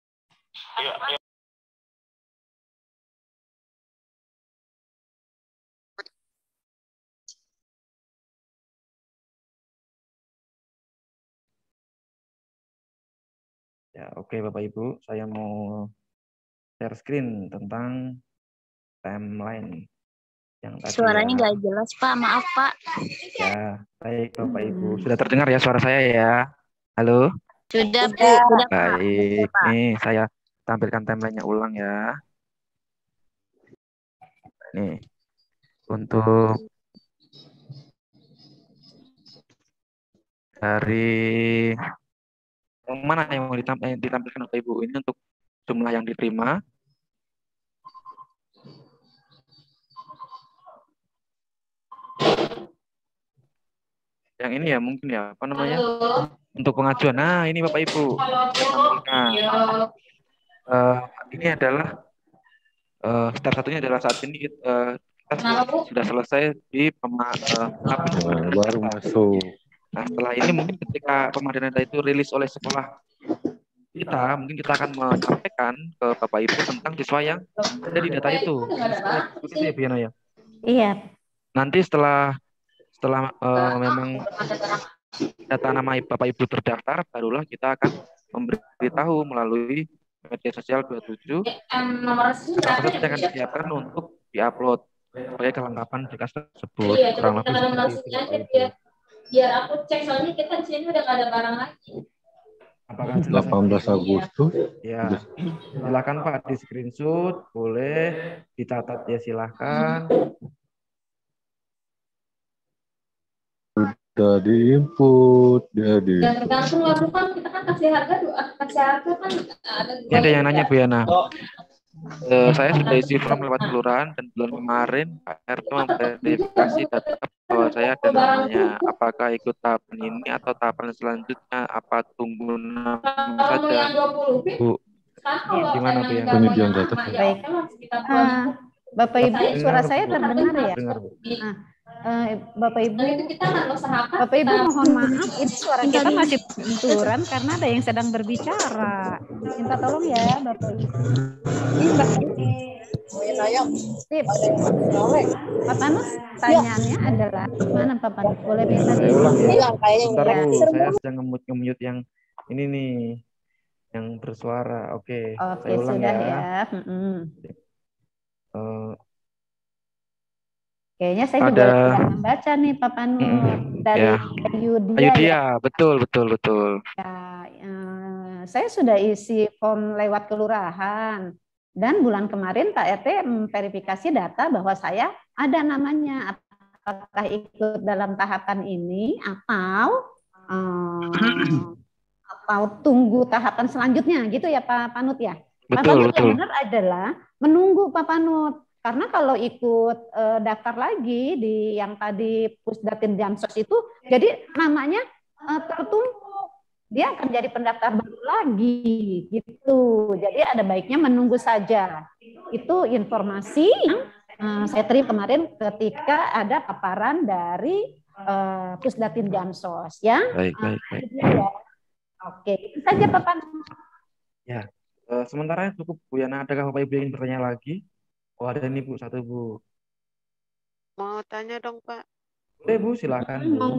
Ya, oke Bapak Ibu, saya mau share screen tentang timeline yang tadi Suaranya ya. nggak jelas, Pak. Maaf, Pak. Ya, baik Bapak Ibu. Sudah terdengar ya suara saya ya? Halo? Sudah, Bu. Sudah, Pak. Baik, Pak. nih saya tampilkan timelinenya ulang ya. Nih, untuk dari yang mana yang mau ditampilkan Bapak Ibu? Ini untuk jumlah yang diterima. Yang ini ya mungkin ya, apa namanya? Untuk pengajuan. Nah, ini Bapak Ibu. Ini adalah step satunya adalah saat ini kita sudah selesai di baru masuk. Nah, setelah ini mungkin ketika pemadaan data itu rilis oleh sekolah kita, mungkin kita akan menyampaikan ke Bapak Ibu tentang siswa yang ada di data itu. Seperti itu ya, Bu Yana ya? Iya. Nanti setelah memang data nama Bapak Ibu terdaftar, barulah kita akan memberitahu melalui media sosial 27 apa saja akan disiapkan untuk diupload sebagai kelengkapan berkas tersebut. Kurang lebih seperti itu. Biar aku cek, soalnya kita di sini udah gak ada barang lagi. Apakah jelas 18 Agustus. Ya, silakan Pak di screenshot, boleh dicatat ya silahkan. Sudah diinput, jadi. Dan tergantung lah, bukan kita kan kasih harga kan ada. Ini ada yang nanya Bu Yana. Saya sudah isi form lewat kelurahan dan bulan kemarin Pak RT memverifikasi data bahwa saya ada namanya. Apakah ikut tahapan ini atau tahapan selanjutnya? Apa tunggu nama saja? Bu, gimana Bu Yana? Penelitian data. Baik. Bapak Ibu, suara saya terdengar ya? Bapak Ibu, Bapak Ibu mohon maaf, ini suara kita masih benturan karena ada yang sedang berbicara. Minta tolong ya Bapak Ibu. Sip. Pak Panus, pertanyaannya adalah mana Pak Panus? Boleh minta Bentar Bu, saya sedang nge-mute yang ini nih, yang bersuara. Oke, saya ulang sudah ya. Kayaknya saya juga sudah membaca nih Pak Panus dari Ayudia. Ya, betul. Ya, saya sudah isi form lewat kelurahan dan bulan kemarin Pak RT memverifikasi data bahwa saya ada namanya. Apakah ikut dalam tahapan ini atau tunggu tahapan selanjutnya gitu ya Pak Panut ya? Pak Panut yang benar adalah menunggu Pak Panut. Karena kalau ikut daftar lagi di yang tadi Pusdatin Jamsos itu, jadi namanya tertumpuk. Dia akan jadi pendaftar baru lagi, gitu. Jadi ada baiknya menunggu saja. Itu informasi yang saya terima kemarin ketika ada paparan dari Pusdatin Jamsos, ya. Baik. Oke, itu saja Pak Pan. Ya, sementara cukup Bu Yana. Adakah Bapak Ibu yang ingin bertanya lagi? Oh, ada ini Bu, satu Bu. Mau tanya dong Pak. Boleh Bu, silakan Bu.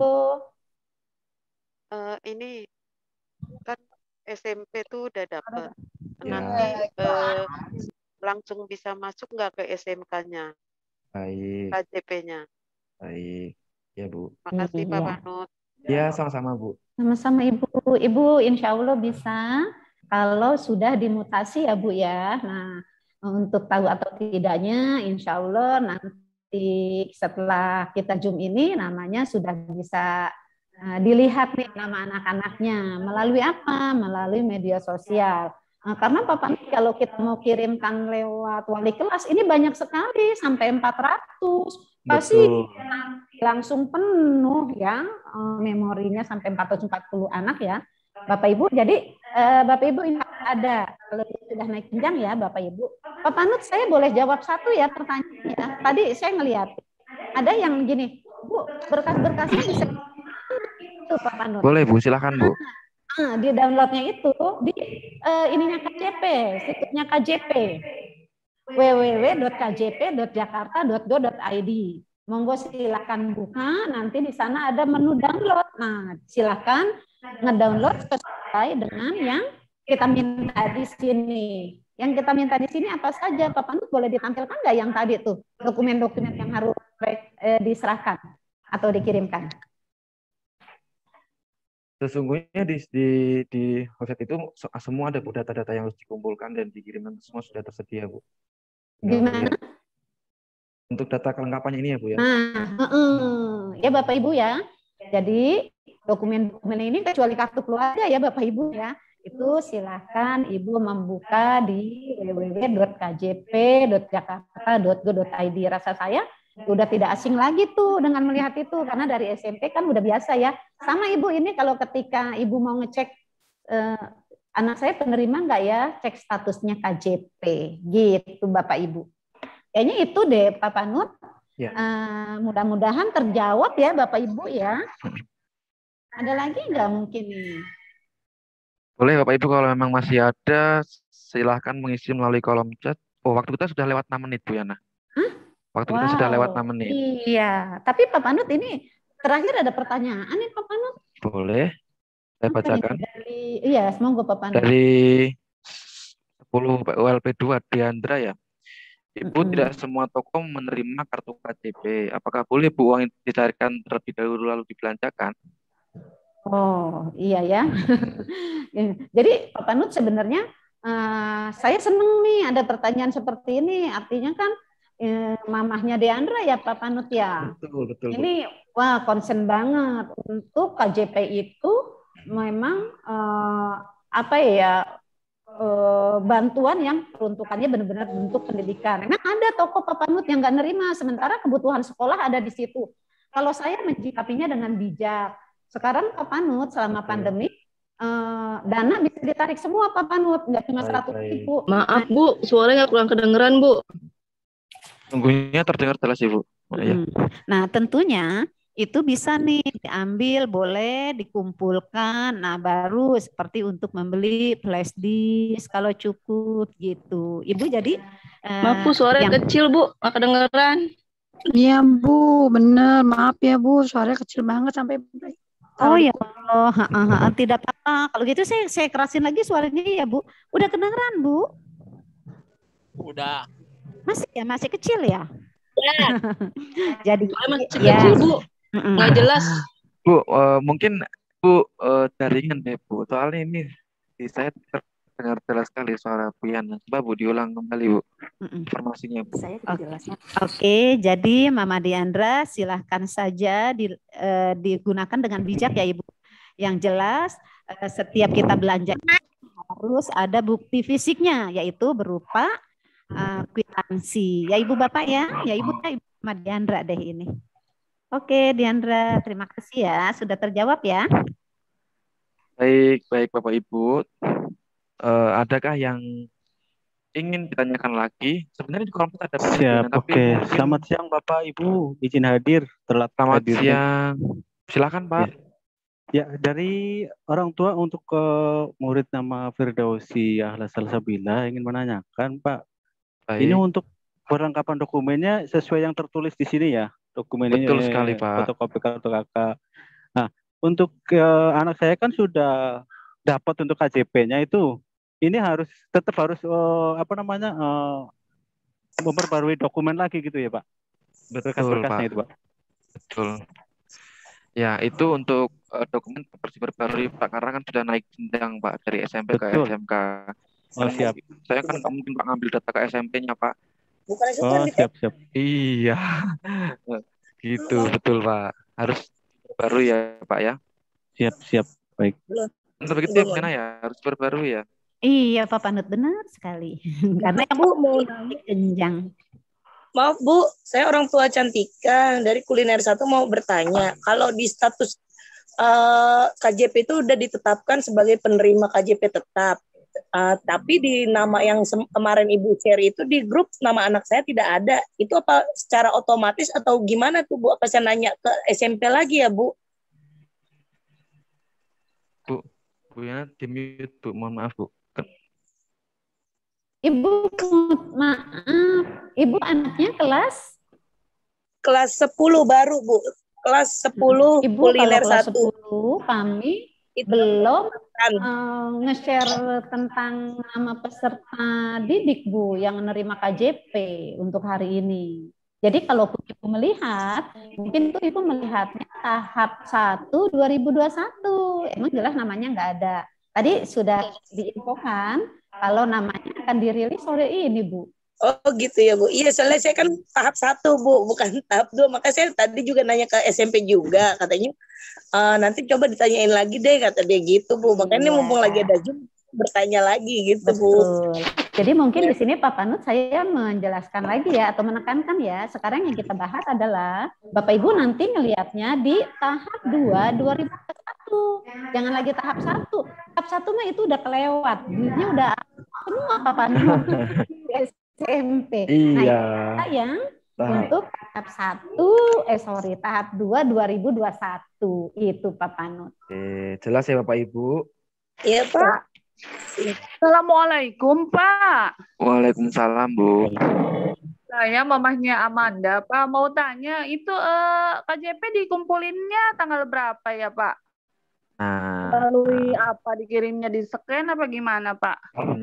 Ini kan SMP tuh udah dapat. Ya. Nanti langsung bisa masuk nggak ke SMK-nya? Baik. KJP-nya. Baik, ya Bu. Makasih Pak Panut. Ya, sama-sama Bu. Sama-sama Ibu. Ibu insya Allah bisa kalau sudah dimutasi ya Bu ya. Nah, untuk tahu atau tidaknya insya Allah nanti setelah kita Zoom ini namanya sudah bisa dilihat nih nama anak-anaknya. Melalui apa? Melalui media sosial. Nah, karena Bapak kalau kita mau kirimkan lewat wali kelas ini banyak sekali sampai 400. Pasti langsung penuh ya memorinya sampai 440 anak ya Bapak Ibu. Jadi Bapak Ibu ini ada kalau sudah naik jenjang ya Bapak Ibu. Pak Panut saya boleh jawab satu ya pertanyaannya. Tadi saya ngelihat ada yang gini, Bu, berkas-berkasnya bisa itu Pak Panut. Boleh Bu, silakan Bu. Di downloadnya itu di ininya KJP, situsnya KJP. www.kjp.jakarta.go.id. Monggo silakan buka, nanti di sana ada menu download. Nah, silakan ngedownload sesuai dengan yang kita minta di sini. Yang kita minta di sini apa saja, Pak Panut boleh ditampilkan nggak yang tadi tuh dokumen-dokumen yang harus diserahkan atau dikirimkan? Sesungguhnya di website itu semua ada Bu, data-data yang harus dikumpulkan dan dikirimkan semua sudah tersedia Bu. Gimana? Untuk data kelengkapannya ini ya Bu ya. Ya Bapak Ibu ya. Jadi dokumen-dokumen ini kecuali kartu keluarga ya Bapak Ibu ya. Itu silahkan Ibu membuka di www.kjp.jakarta.go.id. Rasa saya udah tidak asing lagi tuh dengan melihat itu karena dari SMP kan udah biasa ya. Sama Ibu ini kalau ketika Ibu mau ngecek anak saya penerima nggak ya, cek statusnya KJP gitu Bapak Ibu. Kayaknya itu deh Pak Panut. Ya. Mudah-mudahan terjawab ya Bapak Ibu ya. Ada lagi nggak mungkin nih? Boleh Bapak Ibu, kalau memang masih ada silahkan mengisi melalui kolom chat. Oh, waktu kita sudah lewat 6 menit Bu Yana. Waktu kita sudah lewat 6 menit. Iya, tapi Pak Panut ini terakhir ada pertanyaan nih Pak Panut. Boleh. Saya bacakan. Iya, semoga Pak Panut. Dari 10 ULP2 Diandra ya. Ibu, tidak semua toko menerima kartu KJP. Apakah boleh Bu uang dicarikan terlebih dahulu lalu dibelanjakan? Oh, iya ya. Jadi Pak Panut sebenarnya saya senang nih ada pertanyaan seperti ini. Artinya kan mamahnya Diandra ya Pak Panut ya. Betul. Ini wah concern banget untuk KJP itu memang apa ya bantuan yang peruntukannya benar-benar untuk pendidikan. Memang ada toko Pak Panut yang nggak nerima, sementara kebutuhan sekolah ada di situ. Kalau saya menyikapinya dengan bijak. Sekarang Pak Panut selama pandemi dana bisa ditarik semua Pak Panut, nggak cuma 100.000. Maaf Bu, suaranya kurang kedengeran Bu. Sungguhnya terdengar jelas Ibu. Nah tentunya itu bisa nih diambil, boleh dikumpulkan. Nah baru seperti untuk membeli flash disk kalau cukup gitu. Ibu jadi maaf Bu, suaranya kecil Bu, nggak kedengeran. Iya Bu, bener. Maaf ya Bu, suaranya kecil banget sampai. Oh ya Allah, tidak apa-apa. Kalau gitu saya kerasin lagi suaranya ya Bu. Udah kedengeran Bu? Udah. Masih kecil ya? Ya. Jadi masih kecil Bu, nggak jelas. Bu, mungkin Bu jaringan deh Bu. Soalnya ini saya terdengar jelas sekali suara Bu Yana. Coba Bu diulang kembali Bu informasinya Bu. Oke, jadi Mama Diandra silahkan saja digunakan dengan bijak ya Ibu. Yang jelas setiap kita belanja harus ada bukti fisiknya, yaitu berupa kwitansi. Ya Ibu Bapak ya Ibu Mama Diandra deh ini. Oke Diandra, terima kasih ya sudah terjawab ya. Baik Bapak Ibu. Adakah yang ingin ditanyakan lagi? Sebenarnya di kolom chat ada siap. Oke. Selamat siang Bapak Ibu, izin hadir telat. Selamat siang. Silakan Pak. Ya, dari orang tua untuk ke murid nama Firdausi Ahla Salsabila ingin menanyakan Pak. Baik. Ini untuk perlengkapan dokumennya sesuai yang tertulis di sini ya. Dokumennya betul sekali Pak. Fotokopi kartu kakak. Nah, untuk anak saya kan sudah dapat untuk KJP-nya itu. Ini tetap harus memperbarui dokumen lagi gitu ya Pak. Betul Pak. Itu, Pak. Betul. Ya, itu untuk dokumen perbarui Pak, karena kan sudah naik jenjang Pak dari SMP ke Betul. SMK. Oh, siap. Saya kan nggak mungkin Pak ngambil data ke SMP-nya Pak. Oh, siap. Iya, gitu betul Pak. Harus perbarui ya Pak ya. Siap. Baik. Untuk begitu ya Piana ya, harus perbarui ya. Iya, Pak Panut benar sekali. Karena yang mau naik jenjang. Maaf Bu, saya orang tua Cantika dari Kuliner 1 mau bertanya, kalau di status KJP itu udah ditetapkan sebagai penerima KJP tetap, tapi di nama yang kemarin Ibu share itu di grup nama anak saya tidak ada, itu apa secara otomatis atau gimana tuh Bu? Apa saya nanya ke SMP lagi ya Bu? Bu Yana di mute Bu, mohon maaf Bu. Ibu maaf, Ibu anaknya kelas 10 baru Bu, kelas 10 Ibu Kuliner kalau kelas 1. 10 kami belum nge-share tentang nama peserta didik Bu yang menerima KJP untuk hari ini. Jadi kalau Ibu melihat, mungkin tuh Ibu melihatnya tahap 1 2021. Emang jelas namanya nggak ada. Tadi sudah diinfokan kalau namanya akan dirilis sore ini, Bu. Oh gitu ya Bu. Iya soalnya saya kan tahap 1 Bu, bukan tahap 2. Makanya saya tadi juga nanya ke SMP juga. Katanya nanti coba ditanyain lagi deh, kata dia gitu Bu. Makanya mumpung lagi ada Zoom, bertanya lagi gitu. Betul. Bu. Jadi mungkin di sini Pak Panut saya menjelaskan lagi ya atau menekankan ya. Sekarang yang kita bahas adalah Bapak Ibu nanti ngelihatnya di tahap 2 2021. Jangan lagi tahap 1. Tahap 1 mah itu udah kelewat. Duitnya udah semua Pak Panut di SMP. Iya. Nah, kita yang untuk tahap 1 tahap 2 2021 itu Pak Panut. Oke, jelas ya Bapak Ibu. Iya Pak. Assalamualaikum Pak. Waalaikumsalam Bu. Saya mamahnya Amanda Pak, mau tanya itu KJP dikumpulinnya tanggal berapa ya Pak? Melalui apa, dikirimnya di scan apa gimana Pak?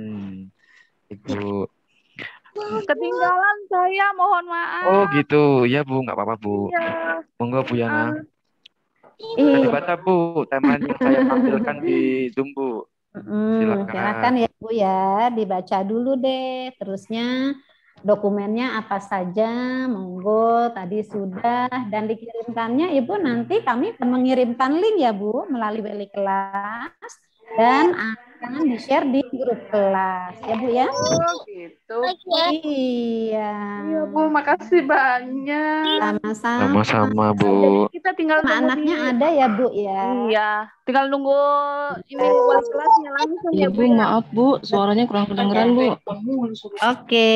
Ibu. Ketinggalan saya, mohon maaf. Oh gitu, ya Bu, nggak apa-apa Bu. Iya. Monggo Bu Yana. Bisa dibaca Bu, timeline yang saya tampilkan di Zoom Bu. Silakan ya Bu ya, dibaca dulu deh. Terusnya dokumennya apa saja, monggo tadi sudah, dan dikirimkannya Ibu nanti kami akan mengirimkan link ya Bu melalui wali kelas dan akan di-share di grup kelas ya Bu ya. Oh gitu. Iya. Iya Bu, makasih banyak. Sama-sama Bu. Kita tinggal anaknya ada ya Bu ya. Iya, tinggal nunggu ini wali kelasnya langsung ya Bu. Ibu maaf Bu, suaranya kurang kedengeran Bu. Oke.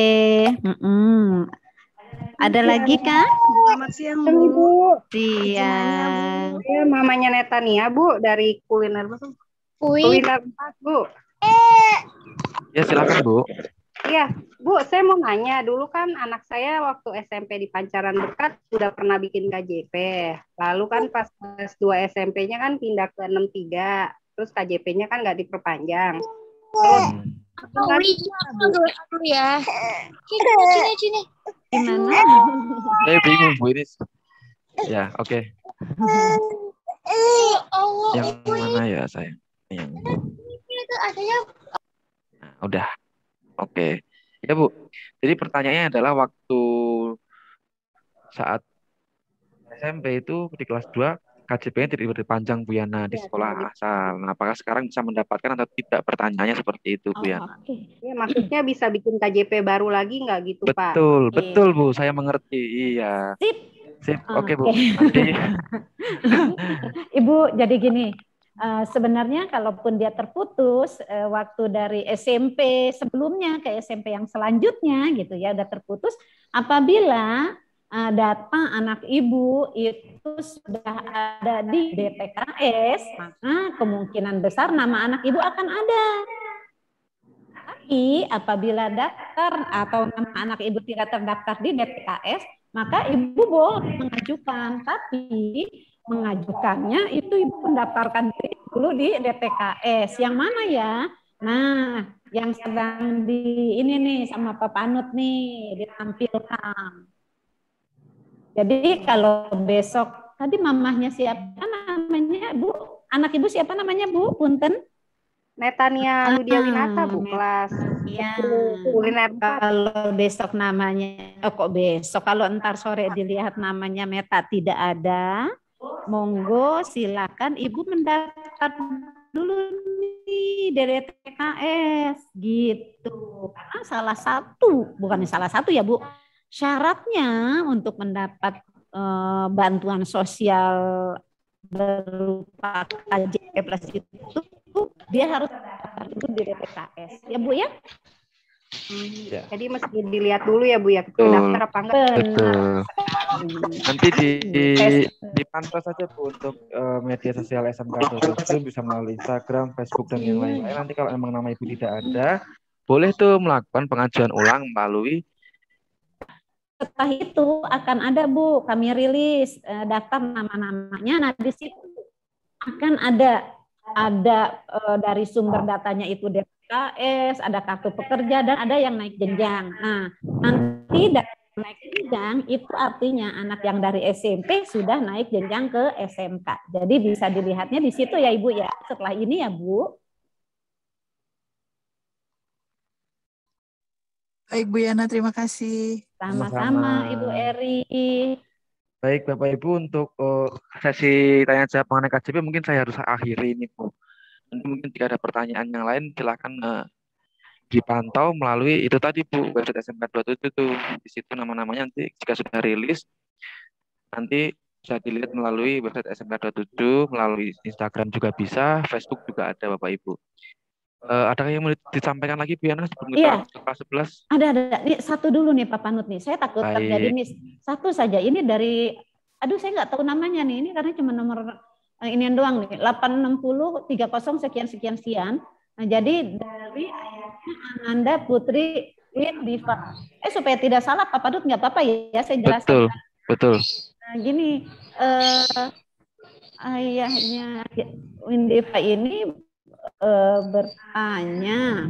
Ada lagi kan? Selamat siang Bu. Siang. Saya mamanya Netania Bu dari Kuliner Bu. Kuliner 4 Bu. Ya silakan Bu. Iya Bu, saya mau nanya, dulu kan anak saya waktu SMP di Pancaran Dekat sudah pernah bikin KJP. Lalu kan pas kelas 2 SMP-nya kan pindah ke 63. Terus KJP-nya kan nggak diperpanjang. Terus ya. Sini. Gimana? Saya bingung Bu ini. Ya, oke. Yang mana ya saya? Nah, udah. Oke. Ya Bu. Jadi pertanyaannya adalah waktu saat SMP itu di kelas 2 KJP-nya tidak dipanjang Bu Yana di sekolah asal. Nah, apakah sekarang bisa mendapatkan atau tidak? Pertanyaannya seperti itu Bu Yana. Ya, maksudnya bisa bikin KJP baru lagi nggak gitu Pak? Betul Bu. Saya mengerti. Iya. Sip. Oke Bu. Nanti. Ibu jadi gini. Sebenarnya kalaupun dia terputus waktu dari SMP sebelumnya ke SMP yang selanjutnya gitu ya udah terputus, apabila data anak ibu itu sudah ada di DTKS, maka kemungkinan besar nama anak ibu akan ada. Tapi apabila daftar atau nama anak ibu tidak terdaftar di DTKS, maka ibu boleh mengajukan, tapi mengajukannya itu ibu mendaftarkan dulu di DTKS. Yang mana ya? Nah, yang sedang di ini nih sama Pak Panut nih ditampilkan. Jadi kalau besok tadi mamahnya siapa Bu? Anak Ibu siapa namanya, Bu? Punten. Netania Ludia Winata, Bu, kelas Iya. kuliner. Kalau besok namanya, kok besok? Kalau entar sore dilihat namanya Meta tidak ada, monggo silakan Ibu mendaftar dulu nih dari TKS gitu. Karena salah satu, bukan salah satu ya Bu, syaratnya untuk mendapat bantuan sosial berupa KJP Plus itu dia harus daftar itu di TKS ya Bu ya. Jadi mesti dilihat dulu ya Bu ya, daftar apa enggak. Betul. Nanti dipantau saja Bu untuk media sosial SMK itu bisa melalui Instagram, Facebook dan yang lain-lain. Nanti kalau memang nama Ibu tidak ada, boleh tuh melakukan pengajuan ulang melalui. Setelah itu akan ada Bu, kami rilis daftar nama-namanya. Nah di situ akan ada dari sumber datanya itu DKS, ada kartu pekerja dan ada yang naik jenjang. Nah nanti dari naik jenjang itu artinya anak yang dari SMP sudah naik jenjang ke SMK. Jadi bisa dilihatnya di situ ya Ibu ya. Setelah ini ya Bu. Baik Bu Yana, terima kasih. Sama-sama Ibu Eri. Baik Bapak Ibu, untuk sesi tanya jawab mengenai KJP mungkin saya harus akhiri ini Bu. Nanti mungkin jika ada pertanyaan yang lain silakan dipantau melalui itu tadi Bu, website SMK 27 itu. Di situ nama-namanya nanti jika sudah rilis nanti bisa dilihat melalui website SMK 27, melalui Instagram juga bisa, Facebook juga ada Bapak Ibu. Adakah yang mau disampaikan lagi Bu Yana sebelum kita ke kelas 11? Ada. Ini satu dulu nih Pak Panut nih. Saya takut terjadi miss. Satu saja. Ini dari, saya nggak tahu namanya nih. Ini karena cuma nomor inian doang nih. 860 30 sekian. Nah jadi dari ayahnya Ananda Putri Windiva. Supaya tidak salah Pak Panut nggak apa-apa ya. Saya jelaskan. Betul. Nah gini, ayahnya Windiva ini bertanya,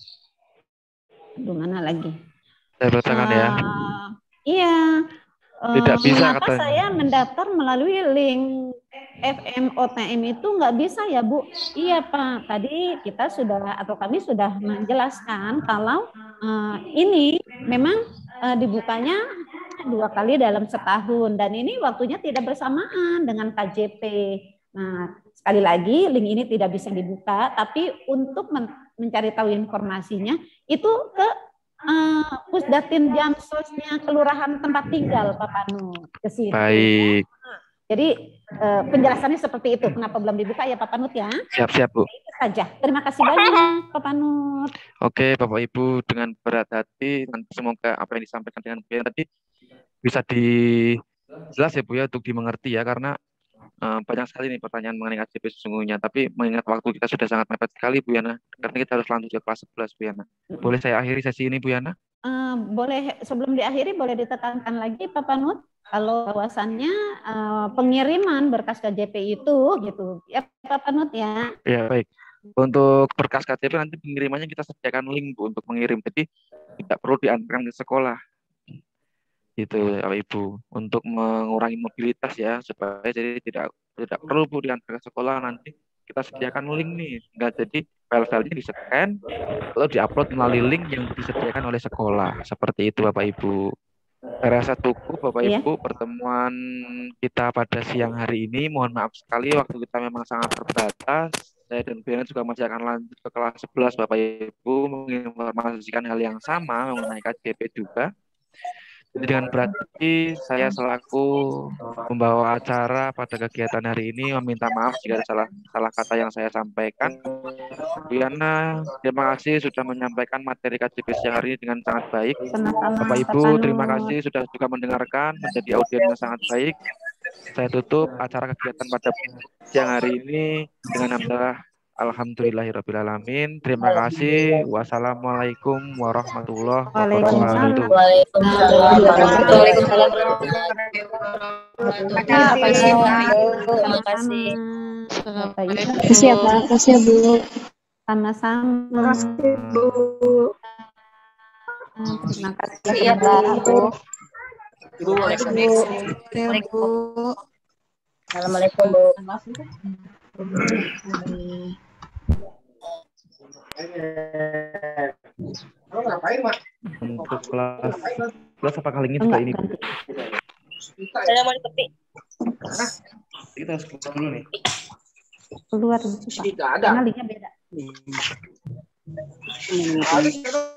mana lagi? Saya bacakan ya. Iya. Tidak bisa kenapa katanya. Saya mendaftar melalui link FMOTM itu nggak bisa ya Bu? Iya Pak. Tadi kita sudah atau kami sudah menjelaskan kalau ini memang dibukanya 2 kali dalam setahun dan ini waktunya tidak bersamaan dengan KJP. Nah, sekali lagi link ini tidak bisa dibuka, tapi untuk mencari tahu informasinya itu ke Pusdatin Jamsosnya Kelurahan tempat tinggal Pak Panu ke situ. Baik. Jadi penjelasannya seperti itu. Kenapa belum dibuka ya Pak Panut ya? Siap Bu. Itu saja. Terima kasih banyak Pak Panut. Oke Bapak Ibu, dengan berat hati nanti semoga apa yang disampaikan dengan Bu Yana tadi bisa jelas ya Bu ya untuk dimengerti ya, karena banyak sekali nih pertanyaan mengenai KJP sesungguhnya, tapi mengingat waktu kita sudah sangat mepet sekali Bu Yana, karena kita harus lanjut ke kelas 11 Bu Yana. Boleh saya akhiri sesi ini Bu Yana? Boleh, sebelum diakhiri boleh ditekankan lagi Pak Panut kalau bahwasannya pengiriman berkas KJP itu gitu ya Pak Panut ya. Ya baik. Untuk berkas KJP nanti pengirimannya kita sediakan link Bu untuk mengirim, jadi tidak perlu diantarkan ke sekolah. Itu Bapak Ibu, untuk mengurangi mobilitas ya, supaya jadi tidak perlu Bu diantar ke sekolah, nanti kita sediakan link nih, enggak jadi file-filenya di-scan lalu diupload melalui link yang disediakan oleh sekolah. Seperti itu Bapak Ibu. Saya rasa cukup Bapak Ibu pertemuan kita pada siang hari ini. Mohon maaf sekali waktu kita memang sangat terbatas. Saya dan Bu Yana juga masih akan lanjut ke kelas 11 Bapak Ibu, menginformasikan hal yang sama mengenai KJP juga. Jadi dengan berarti saya selaku pembawa acara pada kegiatan hari ini meminta maaf jika ada salah kata yang saya sampaikan. Bu Yana, terima kasih sudah menyampaikan materi KJP siang hari ini dengan sangat baik. Bapak Ibu, terima kasih sudah juga mendengarkan, menjadi audiens yang sangat baik. Saya tutup acara kegiatan pada siang hari ini dengan hamdalah alhamdulillahirrahmanirrahim. Terima kasih. Wassalamualaikum warahmatullahi wabarakatuh. Waalaikumsalam. Terima kasih. Terima kasih ya Pak. Terima kasih Bu. Sama-sama. Terima kasih Bu. Terima kasih ya Bu. Assalamualaikum Bu. Assalamualaikum Bu. Untuk kelas apa kali ini juga ini? Saya mau diketik. Kita harus keluar dulu nih. Keluar susah. Tidak ada. Karena linknya beda.